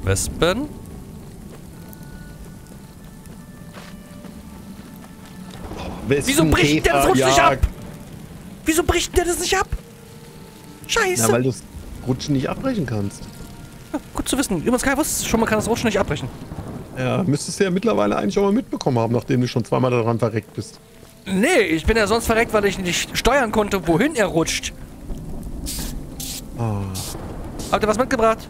Wespen. Wieso bricht der das Rutschen nicht ab? Wieso bricht der das nicht ab? Scheiße. Ja, weil du das Rutschen nicht abbrechen kannst. Ja, gut zu wissen. Übrigens, Kai, wusstest du schon, man kann das Rutschen nicht abbrechen. Ja, müsstest du ja mittlerweile eigentlich auch mal mitbekommen haben, nachdem du schon zweimal daran verreckt bist. Nee, ich bin ja sonst verreckt, weil ich nicht steuern konnte, wohin er rutscht. Oh. Habt ihr was mitgebracht?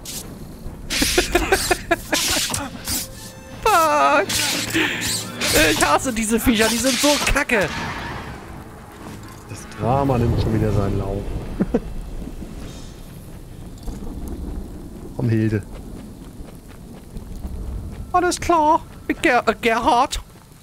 Fuck! Ich hasse diese Viecher, die sind so kacke. Das Drama nimmt schon wieder seinen Lauf. Komm, Hilde. Alles klar. Gerhard.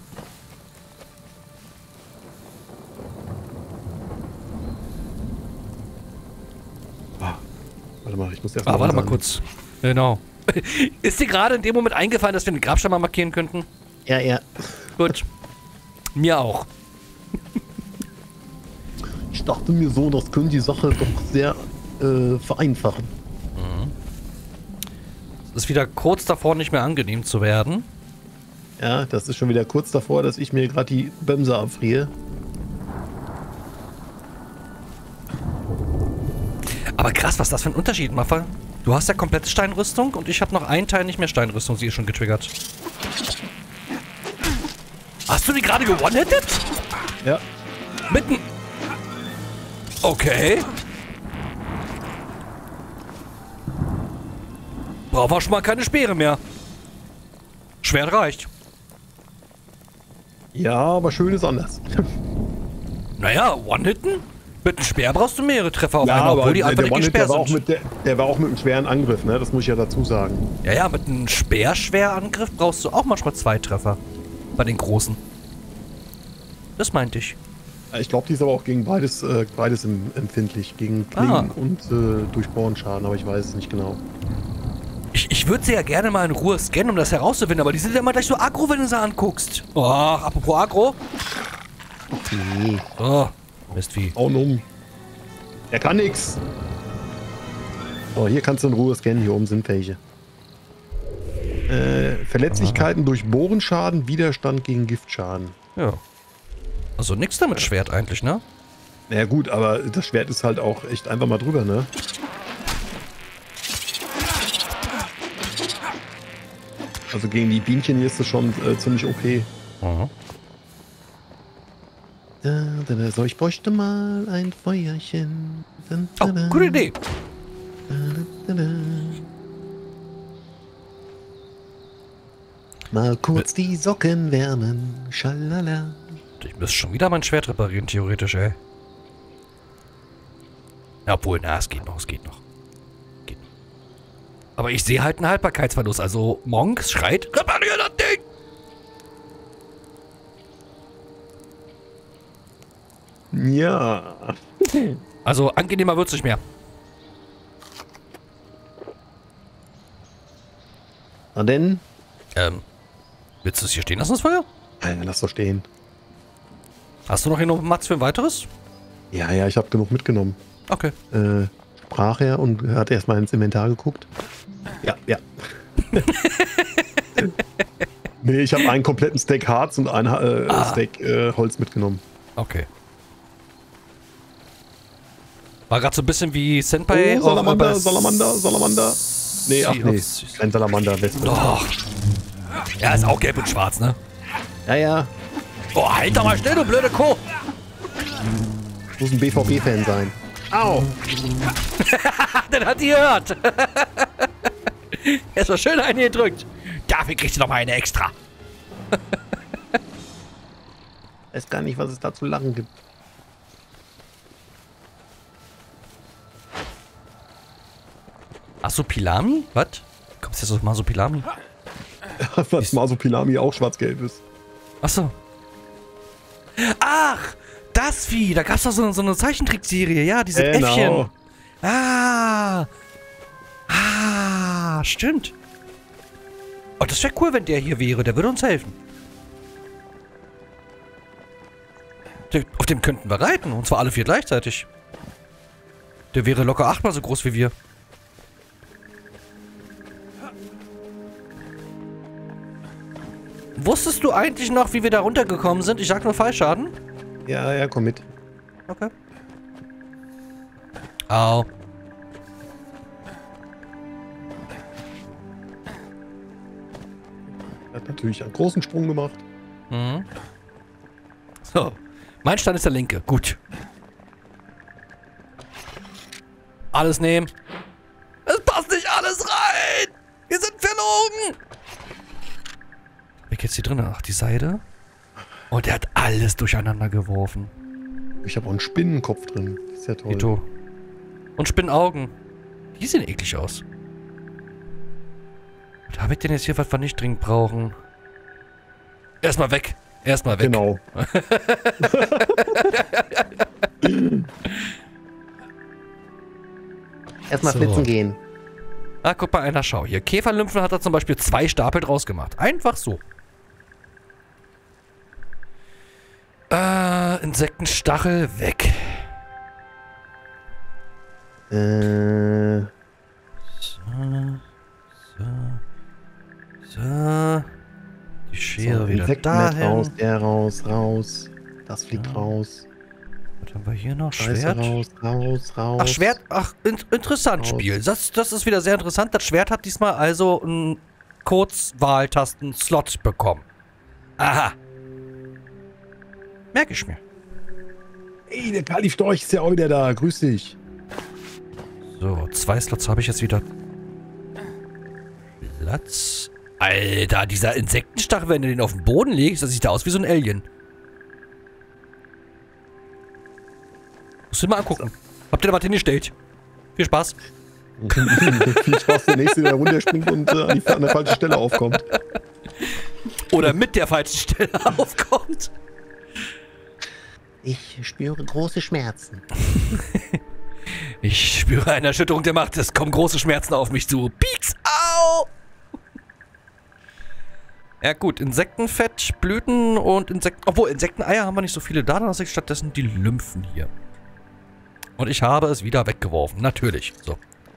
Warte mal, ich muss erst mal. Warte mal kurz. Genau. Ist dir gerade in dem Moment eingefallen, dass wir den Grabstein mal markieren könnten? Ja, ja. Gut. Mir auch. Ich dachte mir so, das könnte die Sache doch sehr vereinfachen. Es ist wieder kurz davor, nicht mehr angenehm zu werden. Ja, das ist schon wieder kurz davor, dass ich mir gerade die Bömse abfriere. Aber krass, was das für ein Unterschied macht. Du hast ja komplette Steinrüstung und ich habe noch einen Teil nicht mehr Steinrüstung. Sie ist schon getriggert. Hast du die gerade gewone-hitted? Ja. Mitten. Okay. Brauchen wir schon mal keine Speere mehr. Schwert reicht. Ja, aber schön ist anders. Naja, One-Hitten? Mit einem Speer brauchst du mehrere Treffer auf Ja, einmal, obwohl aber die einfach nicht Speer sind. Der war auch mit einem schweren Angriff, ne? Das muss ich ja dazu sagen. Ja, ja, mit einem Speerangriff brauchst du auch manchmal 2 Treffer. Bei den großen. Das meinte ich. Ich glaube, die ist aber auch gegen beides empfindlich. Gegen Klingen und Durchbohrenschaden, aber ich weiß es nicht genau. Ich würde sie ja gerne mal in Ruhe scannen, um das herauszufinden, aber die sind ja immer gleich so aggro, wenn du sie anguckst. Oh, apropos aggro. Okay. Oh, Mistvieh. Hauen um. Er kann nix. Oh, hier kannst du in Ruhe scannen. Hier oben sind welche. Verletzlichkeiten durch Bohrenschaden, Widerstand gegen Giftschaden. Ja. Also nix damit Schwert eigentlich, ne? Naja gut, aber das Schwert ist halt auch echt einfach mal drüber, ne? Also gegen die Bienchen hier ist das schon ziemlich okay. Mhm. So, ich bräuchte mal ein Feuerchen. Oh, gute Idee. Mal kurz die Socken wärmen. Schalala. Ich müsste schon wieder mein Schwert reparieren, theoretisch, ey. Ja, obwohl, na, es geht noch, es geht noch. Geht noch. Aber ich sehe halt einen Haltbarkeitsverlust. Also, Monk schreit, reparier das Ding! Ja. Also, angenehmer wird's nicht mehr. Na denn? Willst du es hier stehen lassen, das Feuer? Ja, lass doch stehen. Hast du noch hier noch Mats für ein weiteres? Ja, ja, ich habe genug mitgenommen. Okay. Sprach er und hat erstmal ins Inventar geguckt. Ja, ja. Nee, ich habe einen kompletten Stack Harz und einen Stack Holz mitgenommen. Okay. War gerade so ein bisschen wie Senpai. Oh, Salamander. Nee, ach nee, kein Salamander. Wespe. Doch. Ja, ist auch gelb und schwarz, ne? Ja, ja. Oh, halt doch mal still, du blöde Kuh. Muss ein BVB-Fan sein. Au! Den hat die gehört. Er ist mal schön eingedrückt. Dafür kriegst du noch mal eine extra. Weiß gar nicht, was es da zu lachen gibt. Masopilami? Was? Kommst du jetzt auf Masopilami? Was Masopilami auch schwarz-gelb ist. Achso. Ach, das Vieh. Da gab's doch so eine Zeichentrickserie. Ja, diese Äffchen. Ah, stimmt. Oh, das wäre cool, wenn der hier wäre. Der würde uns helfen. Auf dem könnten wir reiten. Und zwar alle 4 gleichzeitig. Der wäre locker 8-mal so groß wie wir. Wusstest du eigentlich noch, wie wir da runtergekommen sind? Ich sag nur Fallschaden. Ja, ja, komm mit. Okay. Au. Er hat natürlich einen großen Sprung gemacht. Mhm. So. Mein Stand ist der linke. Gut. Alles nehmen. Es passt nicht alles rein. Wir sind verloren. Wie geht's hier drin? Ach, die Seite. Und er hat alles durcheinander geworfen. Ich habe auch einen Spinnenkopf drin. Das ist ja toll. Ito. Und Spinnenaugen. Die sehen eklig aus. Was habe ich denn jetzt hier, was wir nicht dringend brauchen? Erstmal weg. Erstmal weg. Genau. Erstmal So. flitzen gehen. Ah, guck mal einer, schau hier. Käferlymphen hat er zum Beispiel 2 Stapel draus gemacht. Einfach so. Insektenstachel weg. Äh, So. Die Schere so, wieder Insektennet dahin. raus, der raus. Das fliegt raus. Was haben wir hier noch? Scheiße, Schwert? raus. Ach, Schwert. Ach, interessant, Raus. Spiel. Das ist wieder sehr interessant. Das Schwert hat diesmal also einen Kurzwahltasten-Slot bekommen. Aha. Merke ich mir. Ey, der Kali-Storch ist ja auch wieder da. Grüß dich. So, 2 Slots habe ich jetzt wieder. Platz. Alter, dieser Insektenstachel, wenn du den auf den Boden legst, das sieht da aus wie so ein Alien. Musst du dir mal angucken. Habt ihr da was hingestellt? Viel Spaß. Viel Spaß, der Nächste, der runterspringt und an der falschen Stelle aufkommt. Oder mit der falschen Stelle aufkommt. Ich spüre große Schmerzen. Ich spüre eine Erschütterung der Macht. Es kommen große Schmerzen auf mich zu. Pieks! Au! Ja gut, Insektenfett, Blüten und Insekten... Obwohl, Insekteneier haben wir nicht so viele da. Dann lasse ich stattdessen die Lymphen hier. Und ich habe es wieder weggeworfen. Natürlich. So.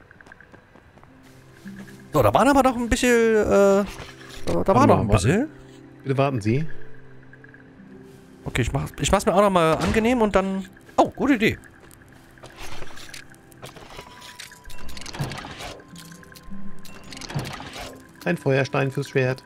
So, da waren aber noch ein bisschen... da war noch ein bisschen. Bitte warten Sie. Okay, ich mach's mir auch nochmal angenehm und dann... Oh, gute Idee. Ein Feuerstein fürs Schwert.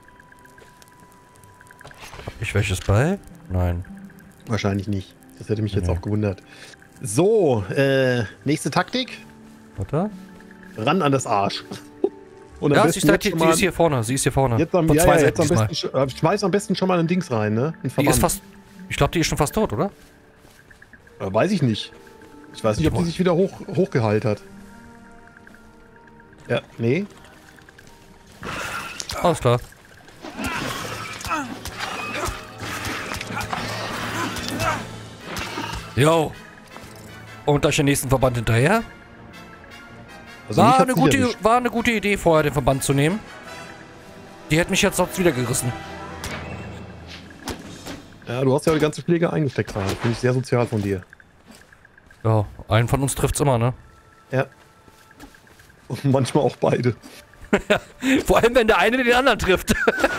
Hab ich welches bei? Nein. Wahrscheinlich nicht. Das hätte mich jetzt Nee. auch gewundert. So, nächste Taktik. Warte. Ran an das Arsch. Und Ja, besten sie jetzt schon mal- ist hier vorne. Sie ist hier vorne. Jetzt am, Von ja, zwei ja, Seiten jetzt am diesmal. besten, schmeiß am besten schon mal ein Dings rein, ne? Ein Die ist Verband. fast... Ich glaube, die ist schon fast tot, oder? Weiß ich nicht. Ich weiß nicht, ob die sich wieder hochgeheilt hat. Ja, nee. Alles klar. Jo. Und da ist der nächsten Verband hinterher. Also mich War hat's eine, nicht erwischt. war eine gute Idee, vorher den Verband zu nehmen. Die hätte mich jetzt sonst wieder gerissen. Ja, du hast ja die ganze Pflege eingesteckt. Finde ich sehr sozial von dir. Ja, einen von uns trifft's immer, ne? Ja. Und manchmal auch beide. Vor allem, wenn der eine den anderen trifft.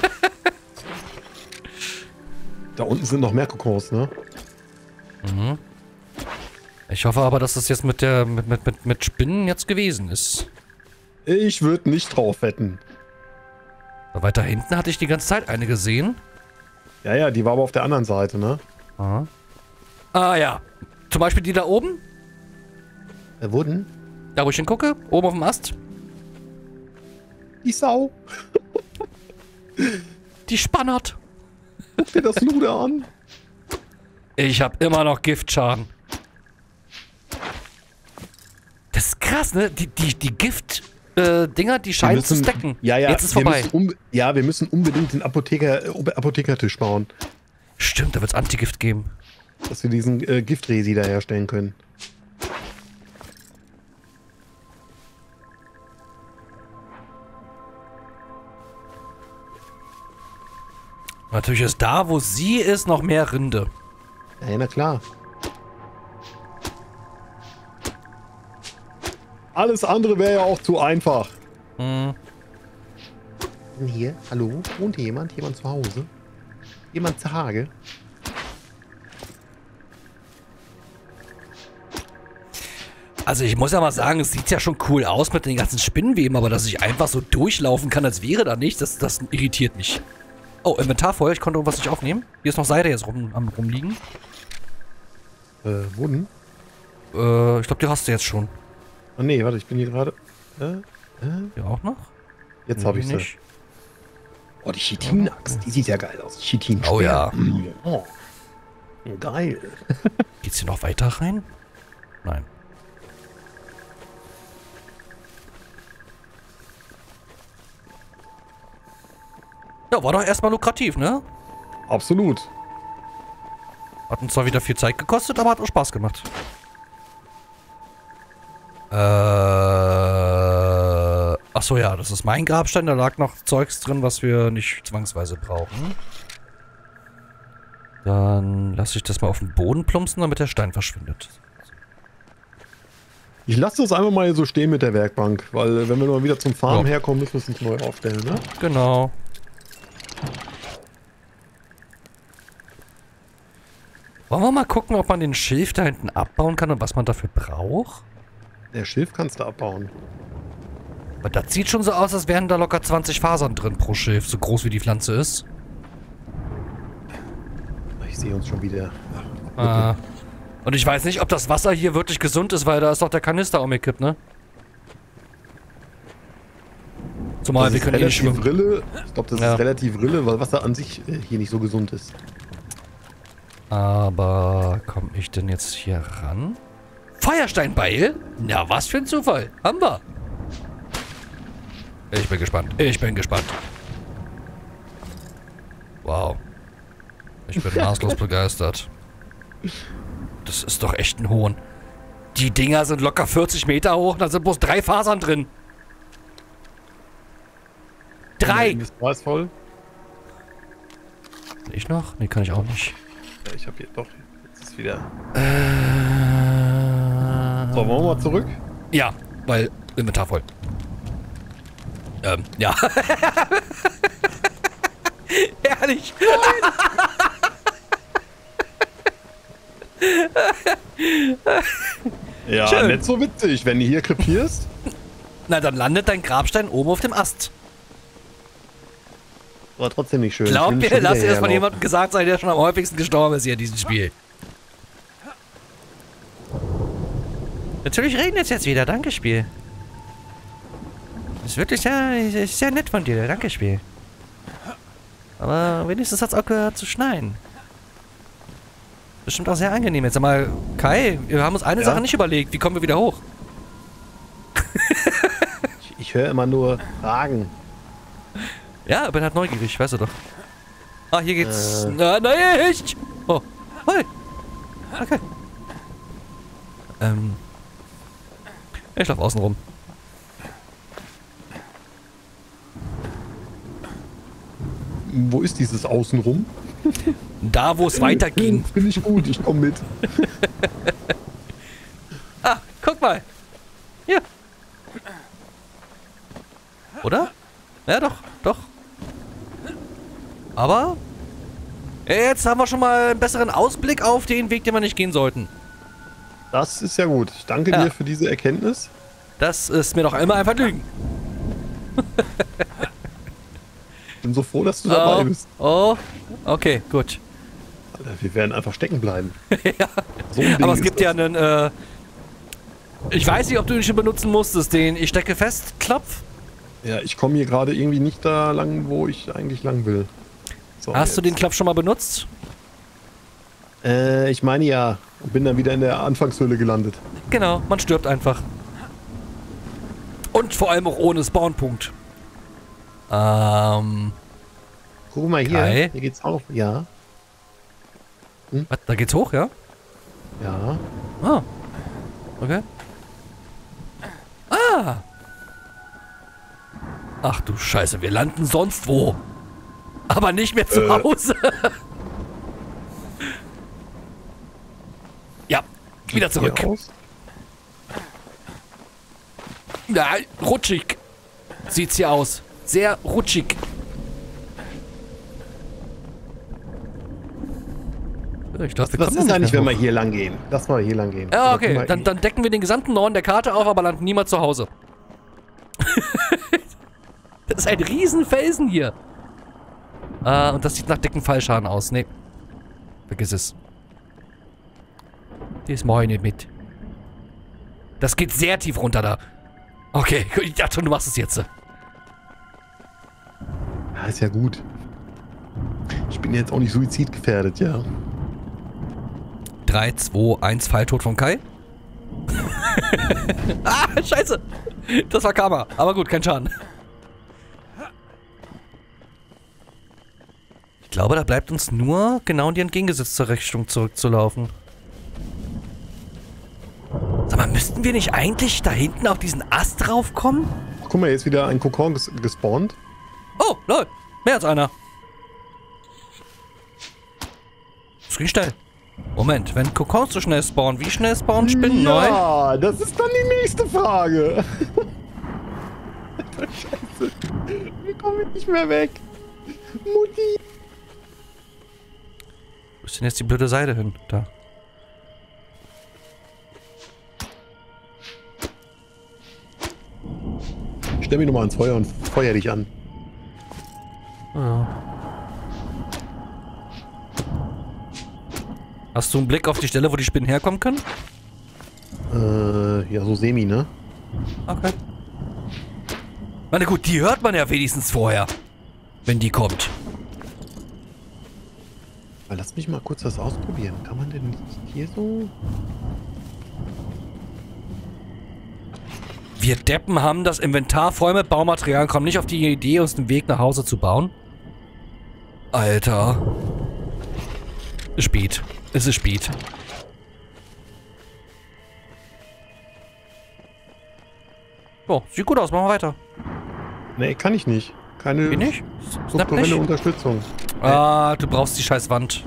Da unten sind noch mehr Kokons, ne? Mhm. Ich hoffe aber, dass das jetzt mit Spinnen jetzt gewesen ist. Ich würde nicht drauf wetten. Weiter hinten hatte ich die ganze Zeit eine gesehen. Ja, ja, die war aber auf der anderen Seite, ne? Aha. Ah ja. Zum Beispiel die da oben. Wurden? Da wo ich hingucke. Oben auf dem Ast. Die Sau. Die spannert. Guck dir das Luder an. Ich habe immer noch Giftschaden. Das ist krass, ne? Die Gift-Dinger, die scheinen zu stacken. Ja, ja, Jetzt ist vorbei. Wir müssen unbedingt den Apothekertisch bauen. Stimmt, da wird's Antigift geben. Dass wir diesen Giftresi da herstellen können. Natürlich ist da, wo sie ist, noch mehr Rinde. Ja, na klar. Alles andere wäre ja auch zu einfach. Hm. Hier, hallo? Wohnt hier jemand? Jemand zu Hause? Jemand zu Hage? Also ich muss ja mal sagen, es sieht ja schon cool aus mit den ganzen Spinnenweben, aber dass ich einfach so durchlaufen kann, als wäre da nichts, das irritiert mich. Oh, Inventar voll, ich konnte irgendwas nicht aufnehmen. Hier ist noch Seide jetzt rumliegen. Wo denn? Ich glaube, die hast du jetzt schon. Oh nee, warte, ich bin hier gerade. Hier auch noch? Jetzt habe ich sie. Nicht. Oh, die Chitin-Axt, die sieht ja geil aus. Chitin. Oh ja. Oh. Geil. Geht's hier noch weiter rein? Nein. Ja, war doch erstmal lukrativ, ne? Absolut. Hat uns zwar wieder viel Zeit gekostet, aber hat auch Spaß gemacht. Achso, ja, das ist mein Grabstein. Da lag noch Zeugs drin, was wir nicht zwangsweise brauchen. Dann lasse ich das mal auf den Boden plumpsen, damit der Stein verschwindet. Ich lasse das einfach mal so stehen mit der Werkbank, weil wenn wir mal wieder zum Farm herkommen, müssen wir es uns neu aufstellen, ne? Genau. Wollen wir mal gucken, ob man den Schilf da hinten abbauen kann und was man dafür braucht? Der Schilf kannst du abbauen. Aber das sieht schon so aus, als wären da locker 20 Fasern drin pro Schilf, so groß wie die Pflanze ist. Ich sehe uns schon wieder. Und ich weiß nicht, ob das Wasser hier wirklich gesund ist, weil da ist doch der Kanister umgekippt, ne? Zumal wir können hier nicht schwimmen. Rille. Ich glaube, das ist relativ Rille, weil Wasser an sich hier nicht so gesund ist. Aber komme ich denn jetzt hier ran? Feuersteinbeil? Na, was für ein Zufall. Haben wir. Ich bin gespannt. Ich bin gespannt. Wow. Ich bin maßlos begeistert. Das ist doch echt ein Hohn. Die Dinger sind locker 40 Meter hoch, da sind bloß 3 Fasern drin. 3! War es voll? Ich noch? Nee, kann ich auch nicht. Ja, ich habe hier doch. Jetzt ist wieder. So, wollen wir mal zurück? Ja, weil Inventar voll. Ja. Ehrlich. Ja, schön. Nicht so witzig, wenn du hier krepierst. Na, dann landet dein Grabstein oben auf dem Ast. War trotzdem nicht schön. Glaub mir, lass erst von jemandem gesagt sein, der schon am häufigsten gestorben ist hier in diesem Spiel. Natürlich regnet es jetzt wieder. Danke, Spiel. Das ist wirklich sehr nett von dir. Danke, Spiel. Aber wenigstens hat es auch gehört zu schneien. Bestimmt auch sehr angenehm. Jetzt sag mal, Kai, wir haben uns eine Sache nicht überlegt. Wie kommen wir wieder hoch? Ich höre immer nur Fragen. Ja, bin halt neugierig, weißt du doch. Ah, hier geht's. Na, nicht! Oh. Hey. Okay. Ich lauf außen rum. Wo ist dieses Außenrum? Da, wo es weiterging. Finde ich gut, ich komme mit. Ah, guck mal. Hier. Oder? Ja, doch, doch. Aber jetzt haben wir schon mal einen besseren Ausblick auf den Weg, den wir nicht gehen sollten. Das ist ja gut. Ich danke dir für diese Erkenntnis. Das ist mir doch immer ein Vergnügen. Ich bin so froh, dass du dabei bist. Oh, okay, gut. Alter, wir werden einfach stecken bleiben. Ja. So ein Ding Aber es ist gibt das. ja einen, ich weiß nicht, ob du ihn schon benutzen musstest, den Ich stecke fest Knopf. Ja, ich komme hier gerade irgendwie nicht da lang, wo ich eigentlich lang will. So, Hast du den Knopf schon mal benutzt? Ich meine ja. Und bin dann wieder in der Anfangshöhle gelandet. Genau, man stirbt einfach. Und vor allem auch ohne Spawnpunkt. Guck mal hier. Kai? Hier geht's auf. Ja. Was, da geht's hoch, ja? Ja. Ah. Okay. Ah. Ach du Scheiße, wir landen sonst wo. Aber nicht mehr zu Hause. Ja, wieder zurück. Hier aus. Ja, rutschig. Sieht's hier aus. Sehr rutschig. Ich dachte, Was ist eigentlich, wenn wir hier lang gehen? Lass mal hier lang gehen. Ja, okay. Dann decken wir den gesamten Norden der Karte auf, aber landen niemand zu Hause. Das ist ein Riesenfelsen hier. Und das sieht nach dicken Fallschaden aus. Nee. Vergiss es. Das mache ich nicht mit. Das geht sehr tief runter da. Okay, ich dachte schon, du machst es jetzt. Ja, ist ja gut. Ich bin jetzt auch nicht suizidgefährdet, ja. 3, 2, 1, Falltod von Kai. Ah, scheiße. Das war Karma. Aber gut, kein Schaden. Ich glaube, da bleibt uns nur genau in die entgegengesetzte Richtung zurückzulaufen. Sag mal, müssten wir nicht eigentlich da hinten auf diesen Ast raufkommen? Guck mal, jetzt wieder ein Kokon gespawnt. Oh, lol. Mehr als einer. Das ging schnell. Moment, wenn Kokons so schnell spawnen, wie schnell spawnen Spinnen neu? Ja, das ist dann die nächste Frage. Alter, Scheiße. Wir kommen nicht mehr weg. Mutti. Wo ist denn jetzt die blöde Seite hin? Da. Stell mich nochmal ans Feuer und feuer dich an. Ja. Hast du einen Blick auf die Stelle, wo die Spinnen herkommen können? Ja, so semi, ne? Okay. Na gut, die hört man ja wenigstens vorher. Wenn die kommt. Lass mich mal kurz das ausprobieren. Kann man denn nicht hier so... Wir Deppen haben das Inventar voll mit Baumaterial, kommen nicht auf die Idee, uns den Weg nach Hause zu bauen. Alter. Spät. Es ist spät. Oh, sieht gut aus, machen wir weiter. Nee, kann ich nicht. Keine Wie nicht? strukturelle Unterstützung. Ah, du brauchst die scheiß Wand.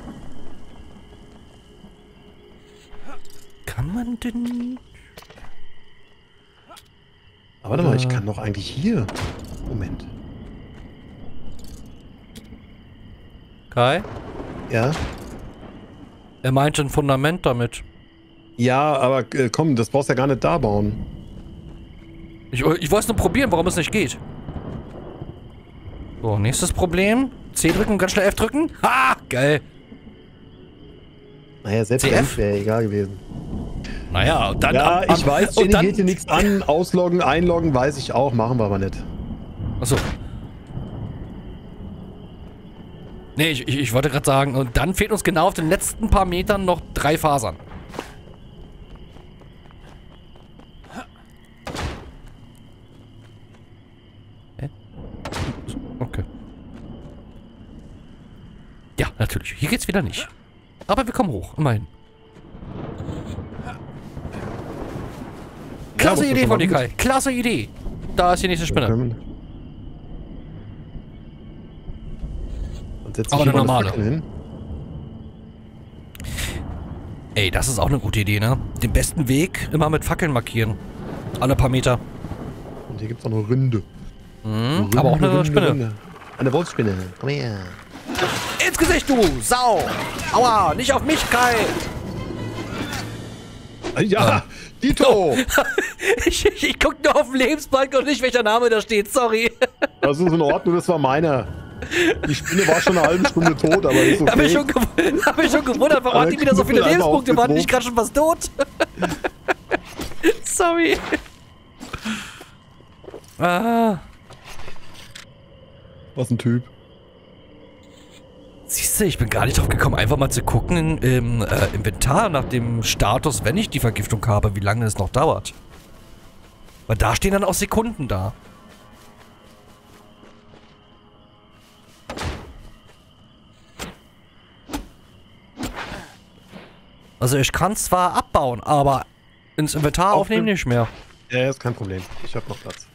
Kann man denn... Aber warte mal, ich kann doch eigentlich hier. Moment. Kai? Ja? Er meinte ein Fundament damit. Ja, aber komm, das brauchst du ja gar nicht da bauen. Ich wollte es nur probieren, warum es nicht geht. So, nächstes Problem. C drücken und ganz schnell F drücken. Ha! Geil. Naja, selbst CF? wäre egal gewesen. Naja, und dann... Ja, ich weiß, und Jenny dann... geht hier nichts an. Ausloggen, einloggen, weiß ich auch. Machen wir aber nicht. Achso. Nee, ich wollte gerade sagen, und dann fehlt uns genau auf den letzten paar Metern noch 3 Fasern. Hä? Okay. Ja, natürlich. Hier geht's wieder nicht. Aber wir kommen hoch, immerhin. Klasse Idee von dir, Kai. Klasse Idee. Da ist die nächste Spinne. Und setz Aber dich eine hier mal normale. Fackel hin. Ey, das ist auch eine gute Idee, ne? Den besten Weg immer mit Fackeln markieren. Alle paar Meter. Und hier gibt's auch eine Rinde. Mhm, aber auch eine Spinne. Rinde. Eine Wolfsspinne. Komm her. Ins Gesicht, du Sau! Aua, nicht auf mich, Kai! Ja, Dito! Ich guck nur auf den Lebensbalken und nicht, welcher Name da steht, sorry. Das ist in Ordnung, das war meiner. Die Spinne war schon eine halbe Stunde tot, aber ist okay. Hab mich schon gewundert, warum hat die wieder so viele Lebenspunkte? Waren nicht gerade schon fast tot? Sorry. Ah. Was ein Typ. Siehst du, ich bin gar nicht drauf gekommen, einfach mal zu gucken im Inventar nach dem Status, wenn ich die Vergiftung habe, wie lange es noch dauert. Weil da stehen dann auch Sekunden da. Also ich kann zwar abbauen, aber ins Inventar aufnehmen nicht mehr. Ja, ist kein Problem. Ich habe noch Platz.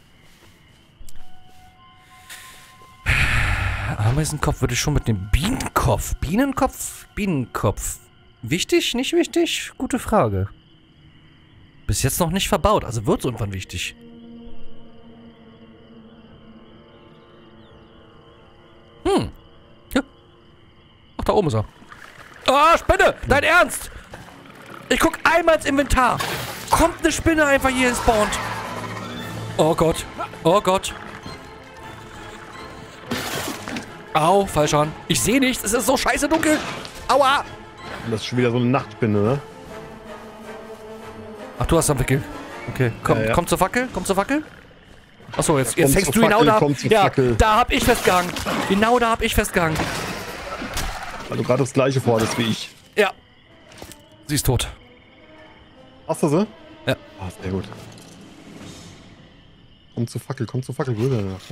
Ameisenkopf würde ich schon mit dem Bienenkopf. Bienenkopf. Wichtig? Nicht wichtig? Gute Frage. Bis jetzt noch nicht verbaut, also wird es irgendwann wichtig. Ja. Ach, da oben ist er. Oh, Spinne! Dein Ernst? Ich guck einmal ins Inventar. Kommt eine Spinne einfach hier spawnt. Oh Gott. Oh Gott. Au, falsch an. Ich sehe nichts. Es ist so scheiße dunkel. Aua. Das ist schon wieder so eine Nachtspinne, ne? Ach, du hast am Wickel. Okay. Komm, Ja. komm zur Fackel. Komm zur Fackel. Achso, jetzt Komm hängst zur du genau Fackel, da. komm zur Ja, Fackel. da hab ich festgehangen. Genau da hab ich festgehangen. Weil du gerade das gleiche vorhattest wie ich. Ja. Sie ist tot. Hast du sie? Ja. Ah, sehr gut. Komm zur Fackel, Brüder. Ja.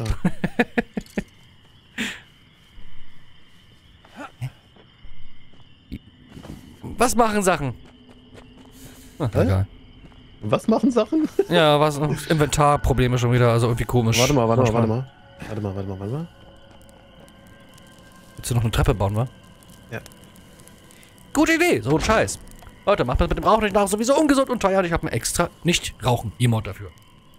Was machen Sachen? Ach, egal. Was machen Sachen? Ja, was? Inventarprobleme schon wieder, also irgendwie komisch. Warte mal. Manchmal. Warte mal. Willst du noch eine Treppe bauen, wa? Ja. Gute Idee, so ein Scheiß. Leute, macht das mit dem Rauchen nicht nach, sowieso ungesund und teuer. Ich habe ein extra Nicht-Rauchen-Emote dafür.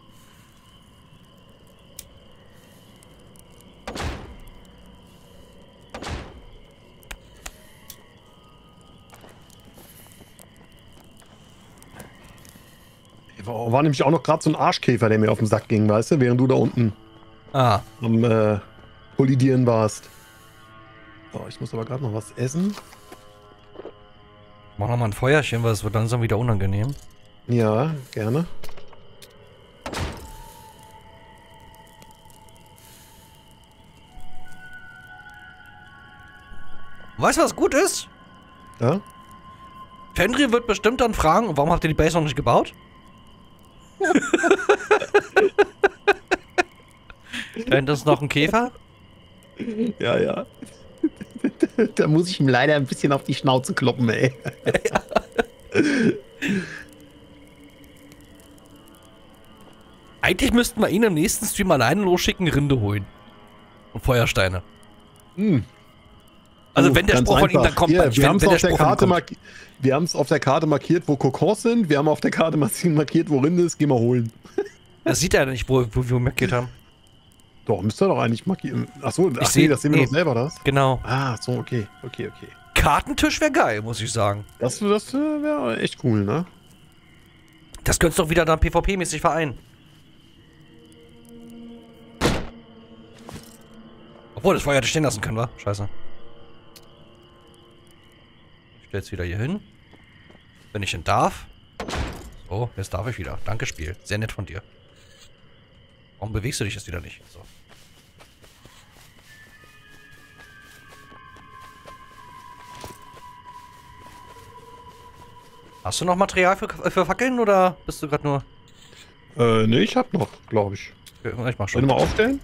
War nämlich auch noch gerade so ein Arschkäfer, der mir auf den Sack ging, weißt du? Während du da unten Ah. am Kollidieren warst. So, ich muss aber gerade noch was essen. Mach noch mal ein Feuerchen, weil es wird langsam wieder unangenehm. Ja, gerne. Weißt du, was gut ist? Ja? Fenrir wird bestimmt dann fragen, warum habt ihr die Base noch nicht gebaut? Da hinten ist noch ein Käfer. Ja. Da muss ich ihm leider ein bisschen auf die Schnauze kloppen, ey. Eigentlich müssten wir ihn im nächsten Stream alleine losschicken, Rinde holen. Und Feuersteine. Hm. Also wenn der Ganz Spruch von ihm einfach. dann kommt, Hier, wir haben es auf der Karte kommt. wir haben es auf der Karte markiert, wo Kokos sind. Wir haben auf der Karte markiert, wo Rinde ist. Geh mal holen. Das sieht er ja nicht, wo wir markiert haben. Doch, müsste er doch eigentlich markieren. Achso, Ich seh- das sehen wir nee. doch selber, das. Genau. Ah, so, okay. Kartentisch wäre geil, muss ich sagen. Das wäre echt cool, ne? Das könntest du doch wieder dann PvP-mäßig vereinen. Obwohl, das Feuer hätte stehen lassen können, wa? Scheiße. Ich stelle jetzt wieder hier hin. Wenn ich denn darf. So, jetzt darf ich wieder. Danke, Spiel. Sehr nett von dir. Warum bewegst du dich jetzt wieder nicht? So. Hast du noch Material für Fackeln oder bist du gerade nur... Ne, ich hab noch, glaube ich. Okay, ich mach Soll schon. ich mal aufstellen?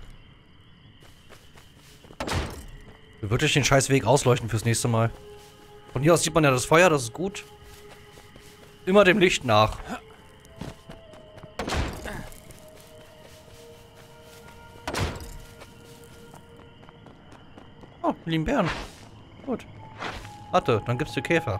Wir wirklich den scheiß Weg ausleuchten fürs nächste Mal. Von hier aus sieht man ja das Feuer, das ist gut. Immer dem Licht nach. Oh, lieben Bären. Gut. Warte, dann gibt's die Käfer.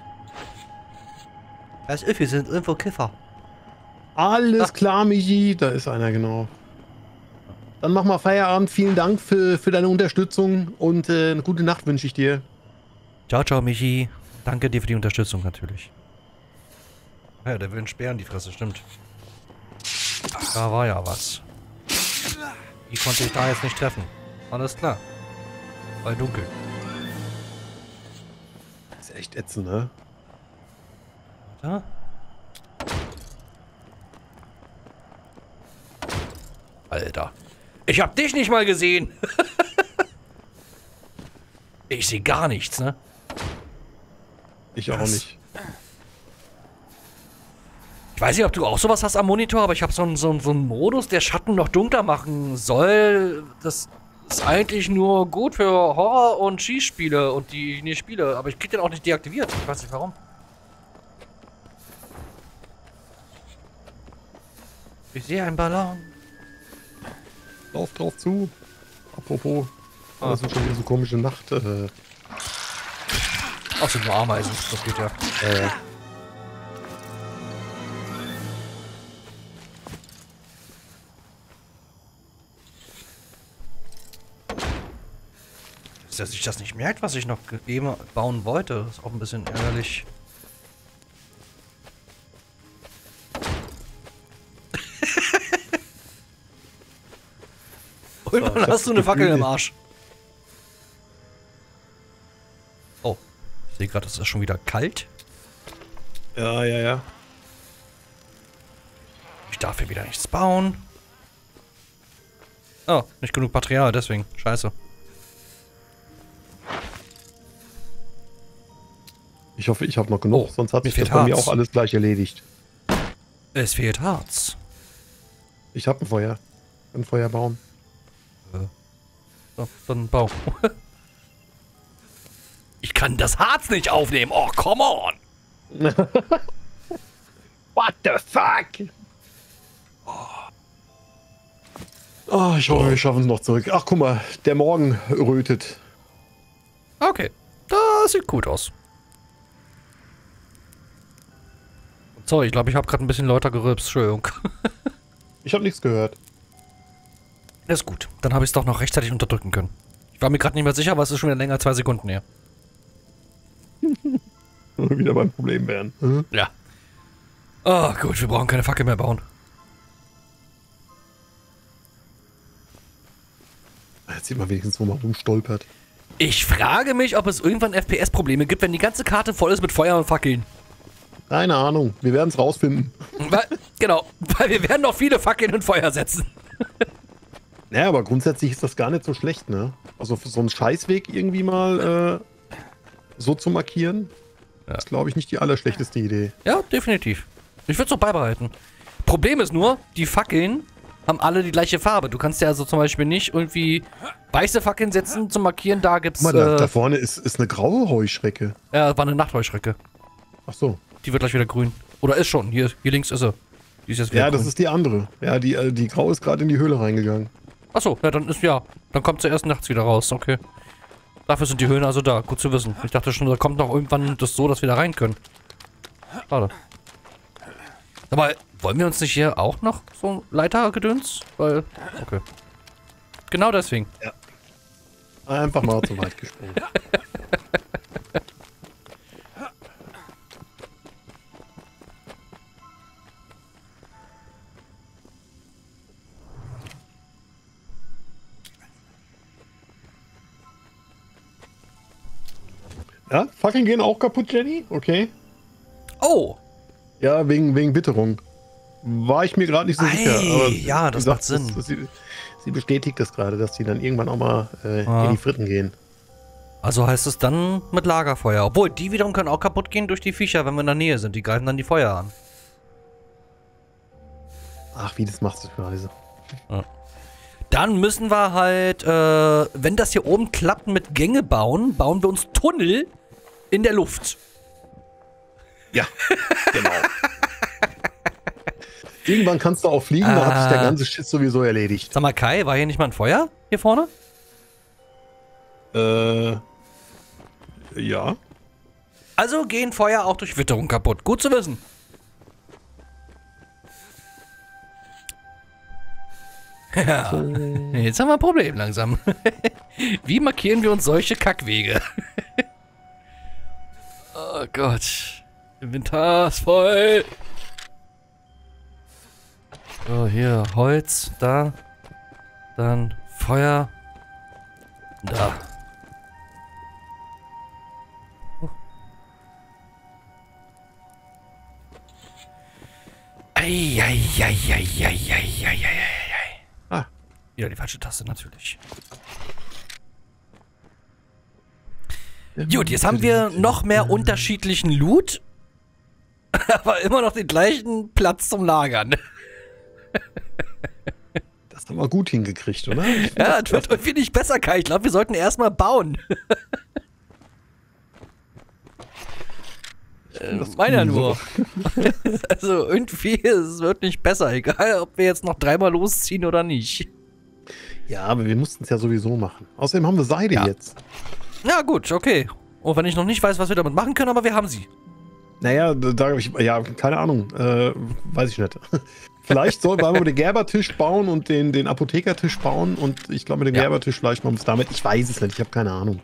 Das ist, wir sind irgendwo Käfer. Alles klar, Michi. Da ist einer, genau. Dann mach mal Feierabend. Vielen Dank für deine Unterstützung und eine gute Nacht wünsche ich dir. Ciao, ciao, Michi. Danke dir für die Unterstützung natürlich. Ja, der will einen Speer in die Fresse, stimmt. Da war ja was. Wie konnte ich da jetzt nicht treffen? Alles klar. Weil dunkel. Das ist echt ätzend, ne? Warte. Alter. Ich hab dich nicht mal gesehen. Ich sehe gar nichts, ne? Ich auch Was? nicht. Ich weiß nicht, ob du auch sowas hast am Monitor, aber ich habe so einen Modus, der Schatten noch dunkler machen soll. Das ist eigentlich nur gut für Horror- und Schießspiele und die ich nicht spiele. Aber ich krieg den auch nicht deaktiviert. Ich weiß nicht warum. Ich sehe einen Ballon. Lauf drauf zu. Apropos. Das ist schon wieder so komische Nacht. Ach, sind nur Ameisen. Das geht ja. Dass er sich das nicht merkt, was ich noch eben bauen wollte. Das ist auch ein bisschen ärgerlich. Und dann hast du eine Fackel im Arsch. Oh, ich sehe gerade, es ist schon wieder kalt. Ja, ja, ja. Ich darf hier wieder nichts bauen. Oh, nicht genug Material, deswegen. Scheiße. Ich hoffe, ich habe noch genug, Oh, sonst hat sich mir das fehlt bei mir Harz. auch alles gleich erledigt. Es fehlt Harz. Ich habe ein Feuer. Ein Feuerbaum. So, dann bau. Ich kann das Harz nicht aufnehmen. Oh, come on. What the fuck? Oh, ich hoffe, wir schaffen es noch zurück. Ach, guck mal, der Morgen rötet. Okay, das sieht gut aus. Sorry, ich glaube, ich habe gerade ein bisschen lauter gerülpst. Entschuldigung. Ich habe nichts gehört. Das ist gut. Dann habe ich es doch noch rechtzeitig unterdrücken können. Ich war mir gerade nicht mehr sicher, aber es ist schon wieder länger als 2 Sekunden her. Wieder beim Problem werden. Ja. Oh, gut, wir brauchen keine Fackel mehr bauen. Jetzt sieht man wenigstens, wo man rumstolpert. Ich frage mich, ob es irgendwann FPS-Probleme gibt, wenn die ganze Karte voll ist mit Feuer und Fackeln. Keine Ahnung, wir werden es rausfinden. Genau, weil wir werden noch viele Fackeln und Feuer setzen. Naja, aber grundsätzlich ist das gar nicht so schlecht, ne? Also für so einen Scheißweg irgendwie mal so zu markieren, ist, glaube ich, nicht die allerschlechteste Idee. Ja, definitiv. Ich würde es auch beibehalten. Problem ist nur, die Fackeln haben alle die gleiche Farbe. Du kannst ja also zum Beispiel nicht irgendwie weiße Fackeln setzen zum Markieren. Da gibt's. Guck mal, da vorne ist eine graue Heuschrecke. Ja, war eine Nachtheuschrecke. Ach so. Die wird gleich wieder grün. Oder ist schon. Hier links ist sie. Die ist jetzt wieder Ja, grün. das ist die andere. Ja, die graue ist gerade in die Höhle reingegangen. Achso, ja, dann ist ja. Dann kommt sie erst nachts wieder raus. Okay. Dafür sind die Höhlen also da. Gut zu wissen. Ich dachte schon, da kommt noch irgendwann das so, dass wir da rein können. Schade. Aber wollen wir uns nicht hier auch noch so Leitergedöns? Weil. Okay. Genau deswegen. Ja. Einfach mal zu weit gesprungen. Ja, Fackeln gehen auch kaputt, Jenny? Okay. Oh! Ja, wegen Witterung. War ich mir gerade nicht so sicher. Aber ja, das macht Sinn. Sie bestätigt das gerade, dass die dann irgendwann auch mal in die Fritten gehen. Also heißt es dann mit Lagerfeuer. Obwohl, die wiederum können auch kaputt gehen durch die Viecher, wenn wir in der Nähe sind. Die greifen dann die Feuer an. Ach, wie das machst du gerade so. Ja. Dann müssen wir halt, wenn das hier oben klappt mit Gänge bauen, bauen wir uns Tunnel in der Luft. Ja, genau. Irgendwann kannst du auch fliegen, da hat sich der ganze Shit sowieso erledigt. Sag mal, Kai, war hier nicht mal ein Feuer? Hier vorne? Ja. Also gehen Feuer auch durch Witterung kaputt. Gut zu wissen. Ja, jetzt haben wir ein Problem langsam. Wie markieren wir uns solche Kackwege? Oh Gott. Inventar ist voll. So, hier Holz, da. Dann Feuer. Da. Eieieiei. Ah. Ja, die falsche Taste natürlich. Gut, jetzt haben wir noch mehr unterschiedlichen Loot, aber immer noch den gleichen Platz zum Lagern. Das haben wir gut hingekriegt, oder? Ja, das wird irgendwie nicht besser, Kai. Ich glaube, wir sollten erstmal bauen. Meiner nur. Also irgendwie, es wird nicht besser, egal ob wir jetzt noch 3-mal losziehen oder nicht. Ja, aber wir mussten es ja sowieso machen. Außerdem haben wir Seide jetzt. Ja gut, okay. Und wenn ich noch nicht weiß, was wir damit machen können, aber wir haben sie. Naja, da habe ich, ja, keine Ahnung, weiß ich nicht. Vielleicht wollen wir den Gerbertisch bauen und den Apothekertisch bauen und ich glaube mit dem Gerbertisch vielleicht mal damit. Ich weiß es nicht, ich habe keine Ahnung.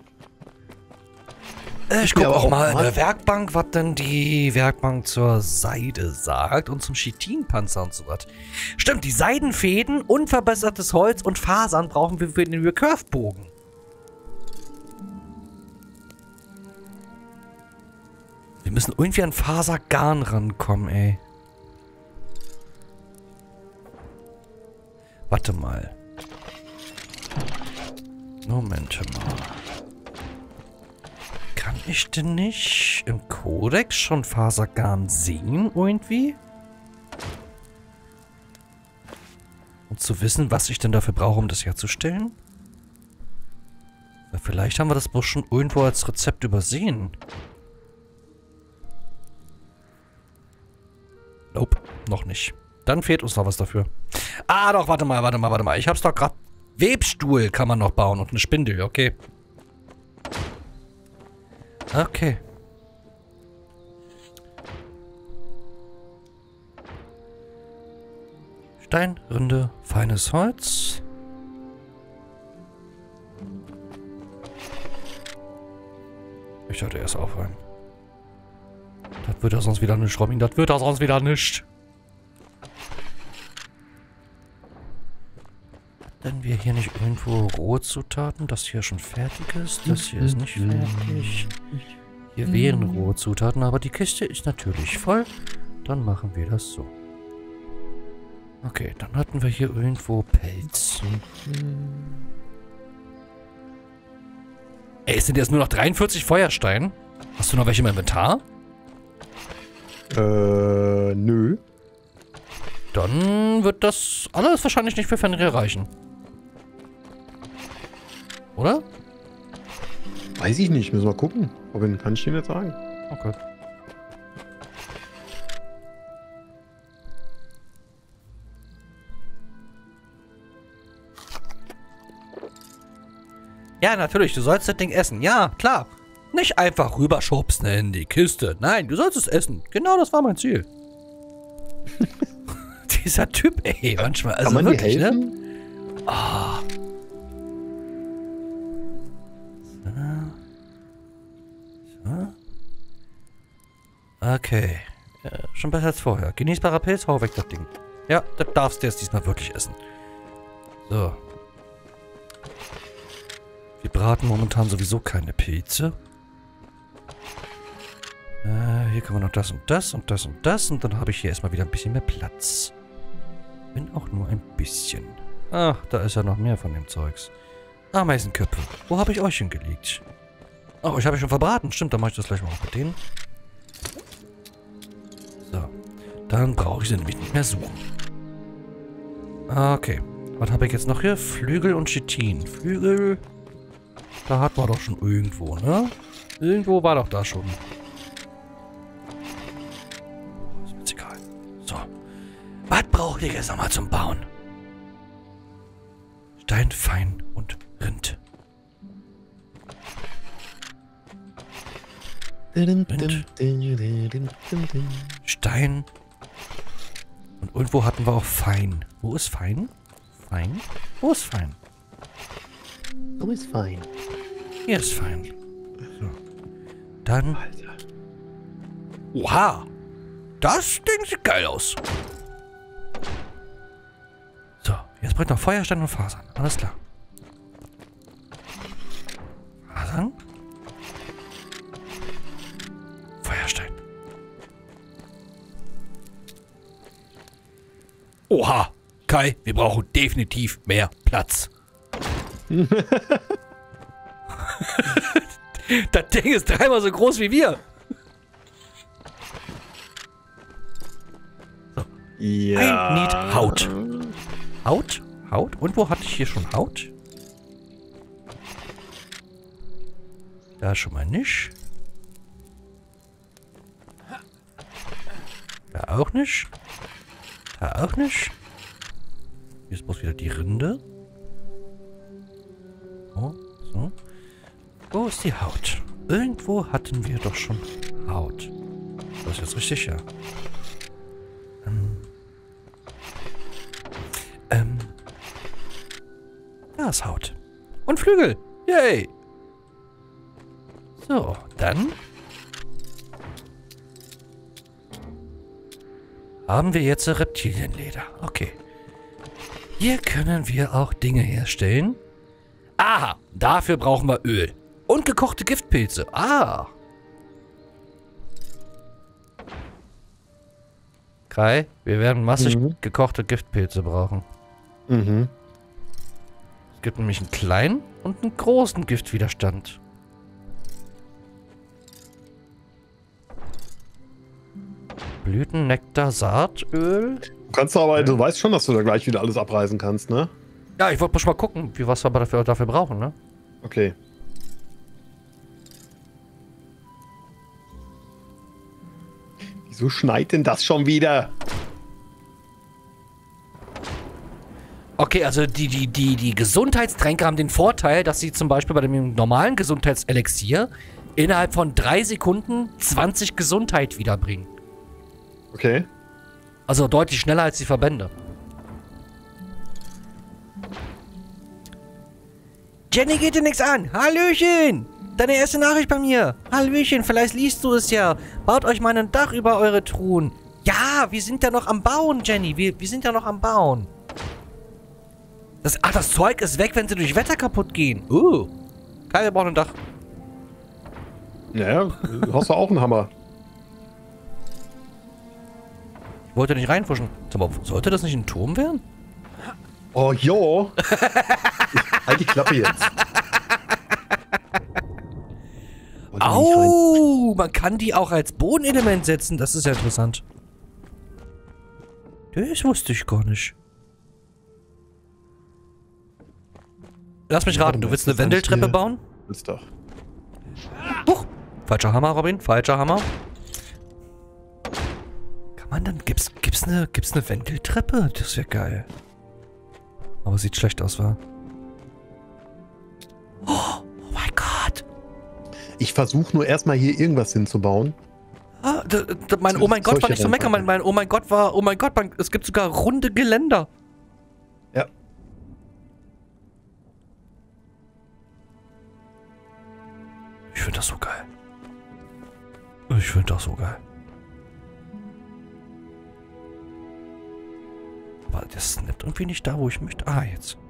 Ich gucke auch mal in der Werkbank, was denn die Werkbank zur Seide sagt und zum Chitinpanzer und so was. Stimmt, die Seidenfäden, unverbessertes Holz und Fasern brauchen wir für den Recurve-Bogen. Wir müssen irgendwie an Fasergarn rankommen, ey. Warte mal. Moment mal. Kann ich denn nicht im Kodex schon Fasergarn sehen, irgendwie? Um zu wissen, was ich denn dafür brauche, um das herzustellen? Weil vielleicht haben wir das bloß schon irgendwo als Rezept übersehen. Nope, noch nicht. Dann fehlt uns noch was dafür. Ah, doch, warte mal. Ich hab's doch gerade... Webstuhl kann man noch bauen und eine Spindel, okay. Okay. Stein, Rinde, feines Holz. Ich sollte erst aufräumen. Das wird ja sonst wieder nicht, Robin. Das wird ja sonst wieder nicht. Denn wir hier nicht irgendwo Rohzutaten, das hier schon fertig ist. Das hier ist nicht fertig. Hier wären Rohzutaten, aber die Kiste ist natürlich voll. Dann machen wir das so. Okay, dann hatten wir hier irgendwo Pelz. Ey, es sind jetzt nur noch 43 Feuersteine. Hast du noch welche im Inventar? Nö. Dann wird das alles wahrscheinlich nicht für Fenrir reichen. Oder? Weiß ich nicht, müssen wir gucken. Robin, kann ich dir nicht sagen. Okay. Ja, natürlich, du sollst das Ding essen. Ja, klar. Nicht einfach rüberschubsen in die Kiste. Nein, du sollst es essen. Genau, das war mein Ziel. Dieser Typ, ey, manchmal. Also kann man wirklich, dir helfen? Ne? Ah. So. Okay. Ja, schon besser als vorher. Genießbarer Pilz, hau weg das Ding. Ja, das darfst du jetzt diesmal wirklich essen. So. Wir braten momentan sowieso keine Pilze. Hier können wir noch das und das und das und das. Und dann habe ich hier erstmal wieder ein bisschen mehr Platz. Wenn auch nur ein bisschen. Ach, da ist ja noch mehr von dem Zeugs. Ameisenköpfe. Wo habe ich euch hingelegt? Oh, ich habe schon verbraten. Stimmt, dann mache ich das gleich mal mit denen. So. Dann brauche ich sie nämlich nicht mehr suchen. Okay. Was habe ich jetzt noch hier? Flügel und Chitin. Flügel. Da hat man doch schon irgendwo, ne? Irgendwo war doch da schon. Ist mir jetzt egal. So. Was braucht ihr jetzt nochmal zum Bauen? Stein, Fein und Rind. Rind. Stein. Und irgendwo hatten wir auch Fein. Wo ist Fein? Fein? Wo ist Fein? Wo ist Fein? Hier ist Fein. So. Dann... Alter. Oha! Das Ding sieht geil aus. So, jetzt bringt noch Feuerstein und Fasern. Alles klar. Fasern. Feuerstein. Oha! Kai, wir brauchen definitiv mehr Platz. Das Ding ist dreimal so groß wie wir. So. Ja. I need Haut. Haut? Haut? Und wo hatte ich hier schon Haut? Da schon mal nicht. Da auch nicht. Da auch nicht. Hier ist bloß wieder die Rinde. Oh, so. Wo ist die Haut? Irgendwo hatten wir doch schon Haut. Das ist jetzt richtig, ja. Da ist Haut. Und Flügel. Yay. So, dann haben wir jetzt Reptilienleder. Okay. Hier können wir auch Dinge herstellen. Aha, dafür brauchen wir Öl. Und gekochte Giftpilze. Ah. Kai, wir werden massig gekochte Giftpilze brauchen. Mhm. Es gibt nämlich einen kleinen und einen großen Giftwiderstand. Blüten, Nektar, Saatöl. Du kannst aber, du weißt schon, dass du da gleich wieder alles abreißen kannst, ne? Ja, ich wollte bloß mal gucken, was wir dafür brauchen, ne? Okay. Wieso schneit denn das schon wieder? Okay, also die Gesundheitstränke haben den Vorteil, dass sie zum Beispiel bei dem normalen Gesundheitselixier innerhalb von 3 Sekunden 20 Gesundheit wiederbringen. Okay. Also deutlich schneller als die Verbände. Jenny, geht dir nichts an. Hallöchen! Deine erste Nachricht bei mir. Hallöchen, vielleicht liest du es ja. Baut euch mal ein Dach über eure Truhen. Ja, wir sind ja noch am Bauen, Jenny. Wir sind ja noch am Bauen. Das Zeug ist weg, wenn sie durch Wetter kaputt gehen. Kai, wir brauchen ein Dach. Naja, hast du auch einen Hammer. Ich wollte nicht reinfuschen. Sag mal, sollte das nicht ein Turm werden? Oh, jo. Halt die Klappe jetzt. Au, man kann die auch als Bodenelement setzen. Das ist ja interessant. Das wusste ich gar nicht. Lass mich raten, du willst eine Wendeltreppe bauen? Willst doch. Huch! Falscher Hammer, Robin. Falscher Hammer. Kann man dann... Gibt's eine Wendeltreppe? Das wäre geil. Aber sieht schlecht aus, wa? Oh mein Gott! Ich versuche nur erstmal hier irgendwas hinzubauen. Ah, mein Oh mein Gott war nicht so meckern. Mein Oh mein Gott war... Oh mein Gott, es gibt sogar runde Geländer. Ja. Ich finde das so geil. Ich finde das so geil. Aber das ist nicht irgendwie nicht da, wo ich möchte. Ah, jetzt.